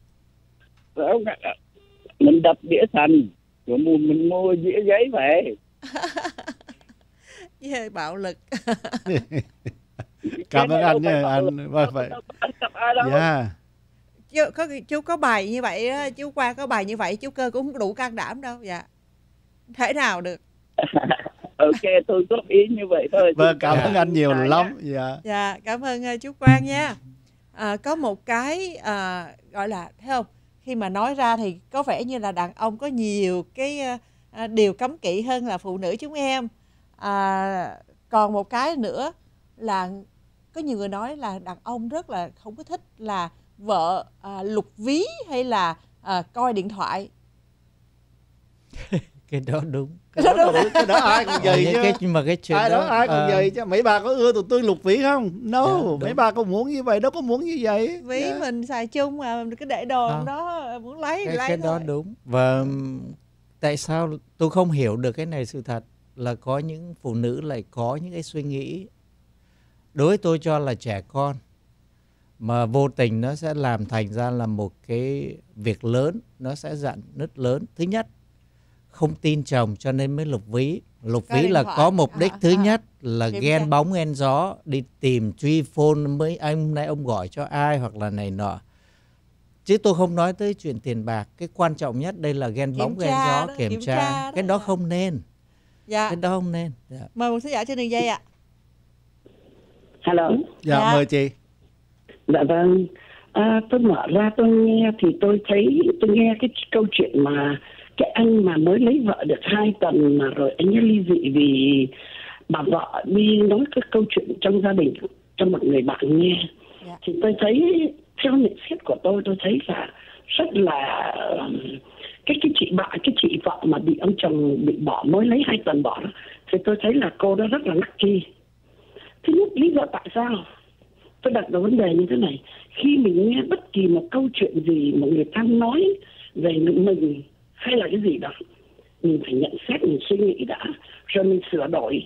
Speaker 11: Mình đập đĩa sành rồi mình mua đĩa giấy về.
Speaker 2: Với bạo lực.
Speaker 6: Cảm ơn anh nha, anh vâng vậy. Dạ.
Speaker 5: Chú có chú có bài như vậy đó, chú qua có bài như vậy chú Cơ cũng không đủ can đảm đâu. Dạ. Thể nào được.
Speaker 12: Ok, tôi góp ý như vậy thôi.
Speaker 6: Vâng, cảm ơn anh nhiều lắm. Dạ.
Speaker 5: Dạ, cảm ơn uh, chú Quang nha. À, có một cái à, gọi là thấy không? Khi mà nói ra thì có vẻ như là đàn ông có nhiều cái uh, điều cấm kỵ hơn là phụ nữ chúng em. À, còn một cái nữa là có nhiều người nói là đàn ông rất là không có thích là vợ à, lục ví hay là à, coi điện thoại.
Speaker 7: Cái đó đúng.
Speaker 6: Cái đó, đó, đúng. Cái đó ai cũng vậy chứ.
Speaker 7: Cái, nhưng mà cái chuyện
Speaker 6: ai đó,
Speaker 7: đó
Speaker 6: ai cũng
Speaker 7: à...
Speaker 6: vậy chứ. Mấy bà có ưa tụi tôi lục ví không? No, yeah, mấy bà có muốn như vậy, đâu có muốn như vậy.
Speaker 5: Ví yeah. mình xài chung mà cứ để đồ à. đó muốn lấy
Speaker 7: cái,
Speaker 5: lấy
Speaker 7: cái
Speaker 5: thôi.
Speaker 7: Đó đúng. Và tại sao tôi không hiểu được cái này, sự thật là có những phụ nữ lại có những cái suy nghĩ đối với tôi cho là trẻ con, mà vô tình nó sẽ làm thành ra là một cái việc lớn, nó sẽ dạn nứt lớn. Thứ nhất, không tin chồng cho nên mới lục ví. Lục có ví là thoại. Có mục đích à, thứ à, nhất là ghen ra. Bóng ghen gió, đi tìm truy phone mới anh nay ông gọi cho ai hoặc là này nọ. Chứ tôi không nói tới chuyện tiền bạc. Cái quan trọng nhất đây là ghen kiểm bóng ghen gió, đó, kiểm, kiểm tra, tra đó. Cái đó không nên.
Speaker 5: Dạ.
Speaker 7: Cái đó không nên. Dạ.
Speaker 5: Mời một khán giả trên đường dây ạ.
Speaker 12: Hello.
Speaker 6: Dạ, dạ, mời chị.
Speaker 12: Dạ vâng. À, tôi mở ra tôi nghe thì tôi thấy, tôi nghe cái câu chuyện mà cái anh mà mới lấy vợ được hai tuần mà rồi anh ấy ly dị vì bà vợ đi nói cái câu chuyện trong gia đình cho một người bạn nghe. Yeah. Thì tôi thấy theo nhận xét của tôi, tôi thấy là rất là cái cái chị bạn cái chị vợ mà bị ông chồng bị bỏ mới lấy hai tuần bỏ đó, thì tôi thấy là cô đó rất là lucky. Thứ nhất, lý do tại sao tôi đặt ra vấn đề như thế này: khi mình nghe bất kỳ một câu chuyện gì mà người ta nói về mình hay là cái gì đó, mình phải nhận xét, mình suy nghĩ đã, rồi mình sửa đổi.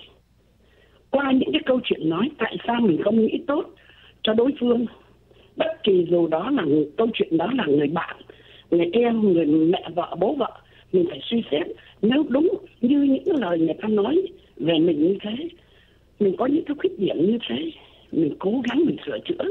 Speaker 12: Qua những cái câu chuyện nói, tại sao mình không nghĩ tốt cho đối phương? Bất kỳ dù đó là câu chuyện đó là người bạn, người em, người mẹ vợ, bố vợ, mình phải suy xét. Nếu đúng như những lời người ta nói về mình như thế, mình có những cái khuyết điểm như thế, mình cố gắng mình sửa chữa.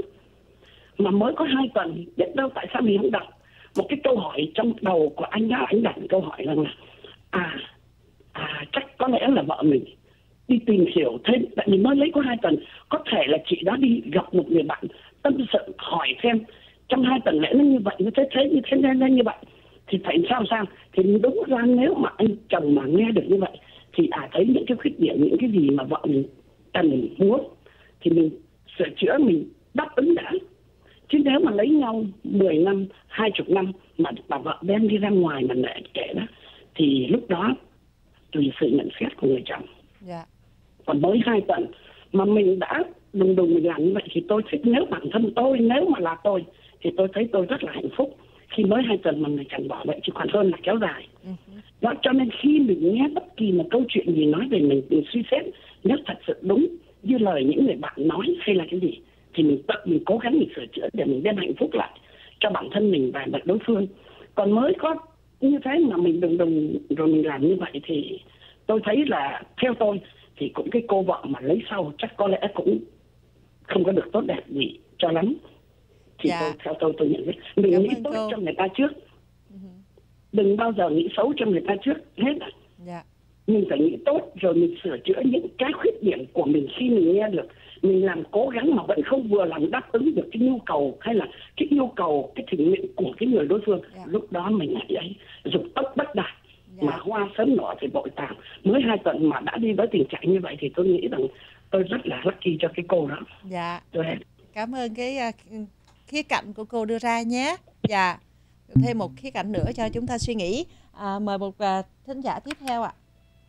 Speaker 12: Mà mới có hai tuần, biết đâu tại sao mình không đặt một cái câu hỏi trong đầu của anh đó. Anh đặt câu hỏi rằng là à, à chắc có lẽ là vợ mình đi tìm hiểu thêm, tại vì mới lấy có hai tuần, có thể là chị đó đi gặp một người bạn tâm sự hỏi xem trong hai tuần lẽ nó như vậy, như thế thế như thế nên như vậy thì phải sao sao. Thì đúng ra nếu mà anh chồng mà nghe được như vậy thì à thấy những cái khuyết điểm, những cái gì mà vợ mình cần muốn thì mình sửa chữa, mình đáp ứng đã. Chứ nếu mà lấy nhau mười năm, hai mươi năm mà bà vợ đem đi ra ngoài mà nệ kể đó, thì lúc đó tùy sự nhận xét của người chồng. Yeah. Còn mới hai tuần mà mình đã đùng đùng mình làm như vậy thì tôi thích, nếu bản thân tôi, nếu mà là tôi thì tôi thấy tôi rất là hạnh phúc khi mới hai tuần mà người chồng bỏ vậy, chứ còn hơn là kéo dài. Uh-huh. Đó, cho nên khi mình nghe bất kỳ một câu chuyện gì nói về mình, mình suy xét nếu thật sự đúng như lời những người bạn nói hay là cái gì, thì mình tự mình cố gắng mình sửa chữa để mình đem hạnh phúc lại cho bản thân mình và đối phương. Còn mới có như thế mà mình đùng đùng rồi mình làm như vậy thì tôi thấy là theo tôi thì cũng cái cô vợ mà lấy sau chắc có lẽ cũng không có được tốt đẹp gì cho lắm. Thì dạ. tôi, theo tôi tôi nhận biết mình Cảm nghĩ tốt cô. cho người ta trước. Uh-huh. Đừng bao giờ nghĩ xấu cho người ta trước hết. Dạ. Mình phải nghĩ tốt rồi mình sửa chữa những cái khuyết điểm của mình khi mình nghe được. Mình làm cố gắng mà vẫn không vừa làm đáp ứng được cái nhu cầu hay là cái yêu cầu, cái thỉnh nguyện của cái người đối phương. Yeah. Lúc đó mình hãy ấy dục tốc bất đạt. Yeah. Mà hoa sớm nọ thì bội tàng. Mới hai tuần mà đã đi với tình trạng như vậy thì tôi nghĩ rằng tôi rất là lucky cho cái cô đó.
Speaker 5: Dạ. Yeah. Cảm ơn cái uh, khía cạnh của cô đưa ra nhé. Dạ. Yeah. Thêm một khía cạnh nữa cho chúng ta suy nghĩ. À, mời một uh, thính giả tiếp theo ạ.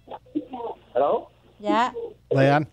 Speaker 8: Hello.
Speaker 5: Dạ.
Speaker 6: Mời anh.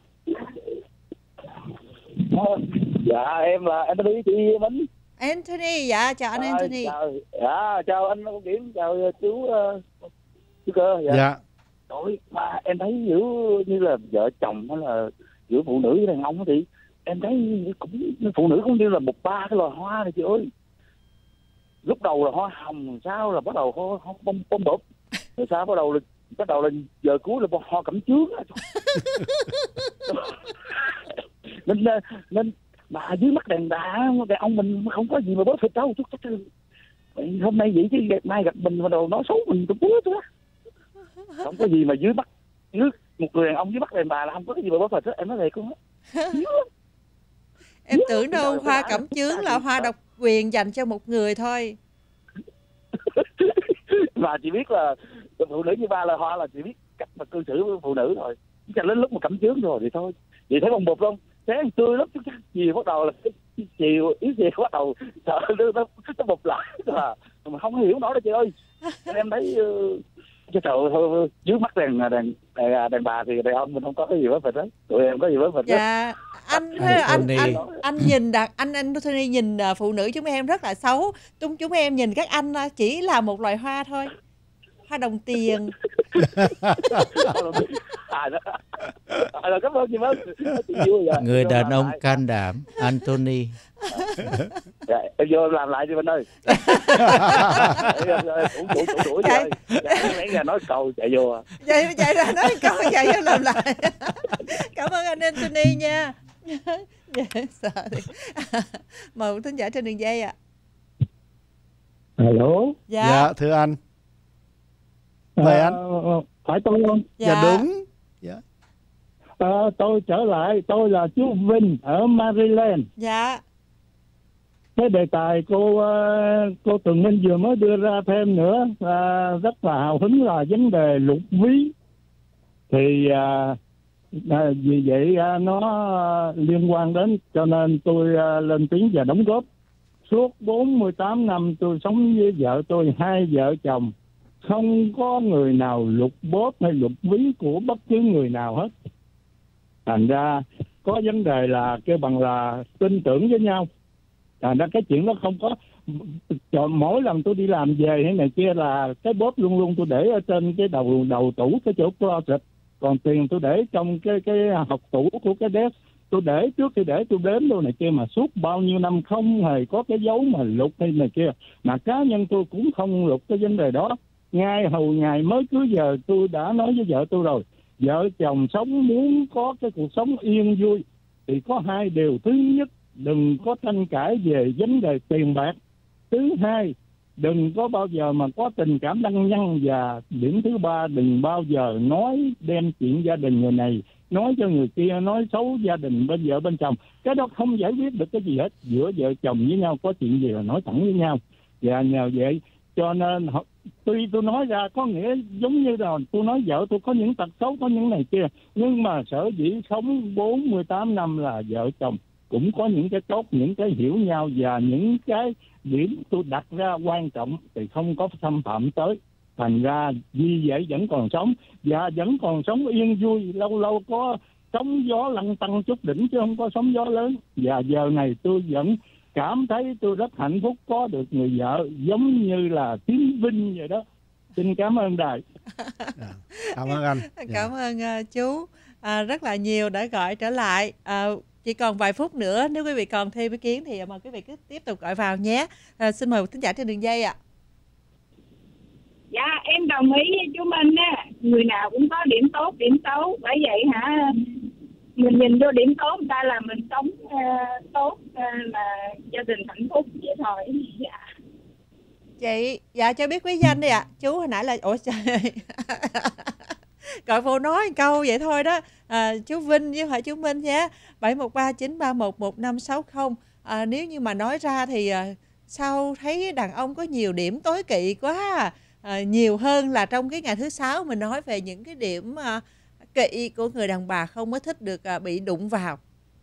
Speaker 8: Dạ em là Anthony, chị Minh.
Speaker 5: Anthony, dạ chào anh à, Anthony.
Speaker 8: Chào, dạ chào anh Công Kiểm, chào chú uh, chú Cơ. Dạ. Dạ. Rồi mà em thấy giữa như là vợ chồng hay là giữa phụ nữ với đàn ông thì em thấy cũng phụ nữ cũng như là một ba cái loài hoa này chị ơi. Lúc đầu là hoa hồng, sao là bắt đầu hoa, hoa bông bông bột, rồi sao bắt đầu là bắt đầu là giờ cuối là hoa cẩm chướng.
Speaker 11: nên nên mà dưới mắt đàn bà đàn ông mình không có gì mà bớt thịt đâu. Chút chắc hôm nay vậy chứ mai gặp mình mà đồ nói xấu mình cũng bớt đó. Không có gì mà dưới mắt dưới một người đàn ông dưới mắt đàn bà là không có cái gì mà bớt thịt hết. Em nói thiệt không á.
Speaker 2: Em tưởng đâu hoa cẩm chướng là hoa độc quyền dành cho một người thôi.
Speaker 11: Và chỉ biết là phụ nữ như ba là hoa là chỉ biết cách mà cư xử với phụ nữ thôi. Chỉ cần đến lúc mà cẩm chướng rồi thì thôi. Vậy thấy bông bột không? Sáng tươi lắm, chiều bắt đầu là chiều yếu chiều bắt đầu sợ nó nó, nó bột lại là mà không hiểu nổi đâu chị ơi. Em thấy uh, cái trời ơi, dưới mắt đàn đàn đàn, đàn bà thì đàn ông mình không có cái gì với mình hết. Tụi em có gì với mình hết.
Speaker 2: Dạ anh anh anh, anh anh nhìn đạt anh anh Anthony nhìn phụ nữ chúng em rất là xấu. Chúng chúng em nhìn các anh chỉ là một loài hoa thôi. Hoa đồng tiền.
Speaker 11: À, cảm ơn chị Mến.
Speaker 7: Người đàn ông can đảm Anthony.
Speaker 11: Dạ, em vô làm lại đi Vinh ơi. Ủa ủa ủa ủa rồi. Nãy giờ nói câu chạy vô à.
Speaker 2: Chạy chạy ra nói câu chạy vô làm lại. Cảm ơn anh Anthony nha. Dạ, sợ thì. Mời thính giả trên đường dây ạ.
Speaker 11: Hello.
Speaker 6: Dạ. Dạ thưa anh. Mời anh.
Speaker 11: À, phải tôi không?
Speaker 6: Dạ, dạ đúng. Dạ.
Speaker 11: À, tôi trở lại, tôi là chú Vinh ở Maryland.
Speaker 2: Dạ.
Speaker 11: Cái đề tài cô cô Tường Minh vừa mới đưa ra thêm nữa à, rất là hào hứng là vấn đề lục ví. Thì à, à, vì vậy à, nó liên quan đến cho nên tôi à, lên tiếng và đóng góp. Suốt bốn mươi tám năm tôi sống với vợ tôi, hai vợ chồng. Không có người nào lục bóp hay lục ví của bất cứ người nào hết. Thành ra có vấn đề là kêu bằng là tin tưởng với nhau. Thành ra cái chuyện đó không có. Mỗi lần tôi đi làm về hay này kia là cái bóp luôn luôn tôi để ở trên cái đầu đầu tủ, cái chỗ closet. Còn tiền tôi để trong cái cái hộc tủ của cái desk. Tôi để trước khi để tôi đếm đâu này kia mà suốt bao nhiêu năm không hề có cái dấu mà lục hay này kia. Mà cá nhân tôi cũng không lục cái vấn đề đó. Ngay hầu ngày mới cưới giờ tôi đã nói với vợ tôi rồi. Vợ chồng sống muốn có cái cuộc sống yên vui thì có hai điều. Thứ nhất, đừng có tranh cãi về vấn đề tiền bạc. Thứ hai, đừng có bao giờ mà có tình cảm lăng nhăng. Và điểm thứ ba, đừng bao giờ nói đem chuyện gia đình người này nói cho người kia, nói xấu gia đình bên vợ bên chồng. Cái đó không giải quyết được cái gì hết. Giữa vợ chồng với nhau có chuyện gì là nói thẳng với nhau. Và nhờ vậy cho nên tuy tôi nói ra có nghĩa giống như là tôi nói vợ tôi có những tật xấu, có những này kia, nhưng mà sở dĩ sống bốn mươi tám năm là vợ chồng cũng có những cái tốt, những cái hiểu nhau và những cái điểm tôi đặt ra quan trọng thì không có xâm phạm tới. Thành ra vì vậy vẫn còn sống và vẫn còn sống yên vui, lâu lâu có sóng gió lăn tăng chút đỉnh chứ không có sóng gió lớn. Và giờ này tôi vẫn cảm thấy tôi rất hạnh phúc có được người vợ giống như là Tiến Vinh vậy đó. Xin cảm ơn đài.
Speaker 6: À, cảm ơn anh.
Speaker 2: Cảm ơn uh, chú à, rất là nhiều đã gọi trở lại. À, chỉ còn vài phút nữa, nếu quý vị còn thêm ý kiến thì mời quý vị cứ tiếp tục gọi vào nhé. À, xin mời thính giả trên đường dây ạ. À.
Speaker 13: Dạ em đồng ý với chú Minh á, người nào cũng có điểm tốt điểm xấu, bởi vậy hả mình nhìn vô điểm tốt người ta là mình sống uh, tốt uh, là gia đình hạnh phúc vậy thôi. Dạ.
Speaker 2: Chị dạ cho biết quý danh đi ạ. À. Chú hồi nãy là ủa trời gọi vô nói câu vậy thôi đó. À, chú Vinh chứ không phải chú Minh nhé. bảy một ba chín ba một một năm sáu không. À, nếu như mà nói ra thì à, sao thấy đàn ông có nhiều điểm tối kỵ quá. À, nhiều hơn là trong cái ngày thứ sáu mình nói về những cái điểm à, kỵ của người đàn bà không có thích được à, bị đụng vào.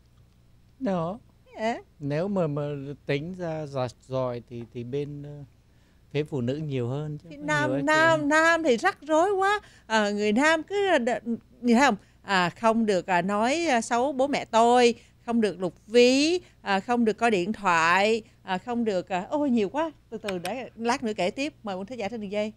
Speaker 7: Đó.
Speaker 2: Yeah.
Speaker 7: Nếu mà mà tính ra rồi thì thì bên uh, phía phụ nữ nhiều hơn chứ.
Speaker 2: Nam nam nam thì rắc rối quá. À, người nam cứ như không à, không được à, nói xấu bố mẹ tôi, không được lục ví, à, không được coi điện thoại, à, không được à, ôi nhiều quá. Từ từ để lát nữa kể tiếp. Mời một thế giả trên đường dây.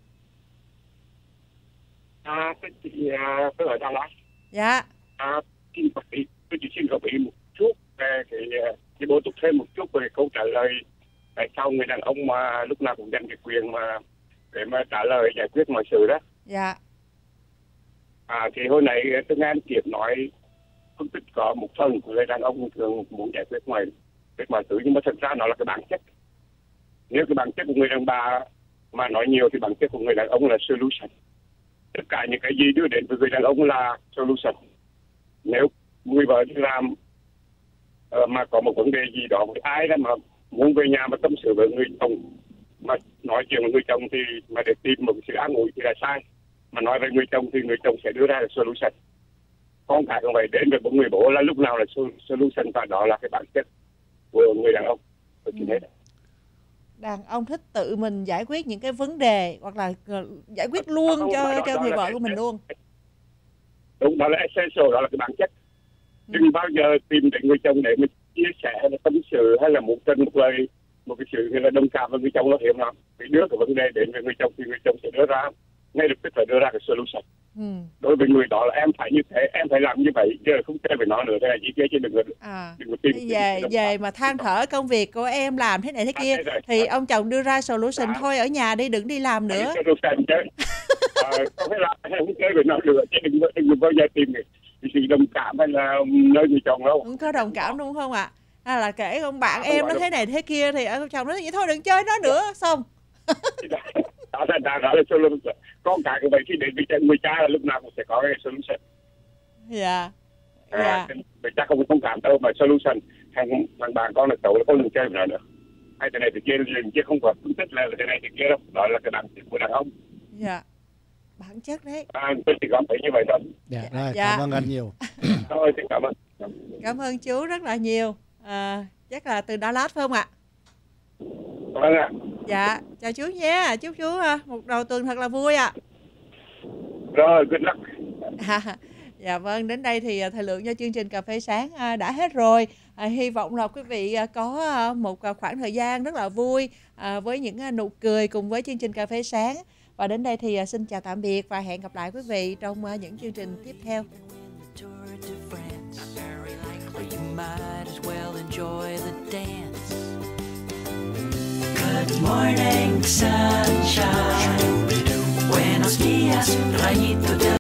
Speaker 8: À, cái chị cái lời Đà Lạt.
Speaker 2: Dạ.
Speaker 8: À, tôi chỉ xin góp ý một chút về cái cái bổ túc thêm một chút về câu trả lời tại sao người đàn ông mà lúc nào cũng dành cái quyền mà để mà trả lời giải quyết mọi sự đó.
Speaker 2: Dạ.
Speaker 8: À thì hồi nãy tôi nghe anh Kiệt nói phân tích có một phần của người đàn ông thường muốn giải quyết ngoài việc ngoại tử, nhưng mà thật ra nó là cái bản chất. Nếu cái bản chất của người đàn bà mà nói nhiều thì bản chất của người đàn ông là solution. Tất cả những cái gì đưa đến với người đàn ông là solution. Nếu người vợ đi làm uh, mà có một vấn đề gì đó với ai đó mà muốn về nhà mà tâm sự với người chồng, mà nói chuyện với người chồng thì mà để tìm một sự an ủi thì là sai. Mà nói với người chồng thì người chồng sẽ đưa ra là solution. Con cái không phải đến với một người bố là lúc nào là solution, và đó là cái bản chất của người đàn ông. Tôi chỉ hết.
Speaker 2: Đàn ông thích tự mình giải quyết những cái vấn đề, hoặc là giải quyết luôn
Speaker 8: không,
Speaker 2: cho
Speaker 8: đó,
Speaker 2: cho
Speaker 8: đó
Speaker 2: người vợ
Speaker 8: cái,
Speaker 2: của mình luôn.
Speaker 8: Đúng, đó là essential, đó là cái bản chất. Đừng ừ. bao giờ tìm đến người chồng để mình chia sẻ hay là tâm sự hay là một chân một lời, một cái sự là đồng cảm với người chồng nó hiếm lắm. Vì đưa cái vấn đề đến với người chồng thì người chồng sẽ đưa ra ngay lập tức phải đưa ra cái solution. Ừ. Đối với người đó là em phải như thế, em phải làm như vậy, chứ không chơi với nó nữa, thế là gì chứ đừng có
Speaker 2: à.
Speaker 8: đừng có tìm
Speaker 2: về về mà than thở công việc của em làm thế này thế kia à, thì à. ông chồng đưa ra solution à. thôi, ở nhà đi, đừng đi làm nữa.
Speaker 8: Solution chứ à, không phải làm không chơi với nó nữa, chứ đừng đừng bao giờ tìm cái sự đồng cảm hay là nơi người chồng đâu.
Speaker 2: Không có đồng cảm đúng không ạ? Hay là kể ông bạn à, em nó thế này thế kia thì ông chồng nói vậy thôi đừng chơi nó nữa, xong.
Speaker 8: Đó là đó là solution. Con cái của vậy thì đến với người cha là lúc nào cũng sẽ có cái solution.
Speaker 2: Dạ.
Speaker 8: À, dạ. Người cha không thông cảm đâu mà solution. Thằng thằng bạn con là cậu là con đừng chơi với nó nữa. Hay thế này thì kia liền chứ không có phân tích là thế này thì kia đâu. Đó là cái bản chất của đàn ông.
Speaker 2: Dạ. Bản chất đấy.
Speaker 8: À, tôi chỉ cảm thấy như vậy thôi.
Speaker 6: Dạ, rồi, dạ. Cảm ơn anh nhiều.
Speaker 8: Thôi, xin cảm ơn.
Speaker 2: Cảm ơn chú rất là nhiều. À, chắc là từ Đà Lạt phải không ạ?
Speaker 8: Vâng ạ.
Speaker 2: Dạ, chào chú nha. Chúc chú một đầu tuần thật là vui ạ.
Speaker 8: Rồi, good luck.
Speaker 2: À, dạ vâng, đến đây thì thời lượng cho chương trình Cà phê Sáng đã hết rồi. À, hy vọng là quý vị có một khoảng thời gian rất là vui à, với những nụ cười cùng với chương trình Cà phê Sáng. Và đến đây thì xin chào tạm biệt và hẹn gặp lại quý vị trong những chương trình tiếp theo.
Speaker 4: Good morning, sunshine. Buenos días, rayito de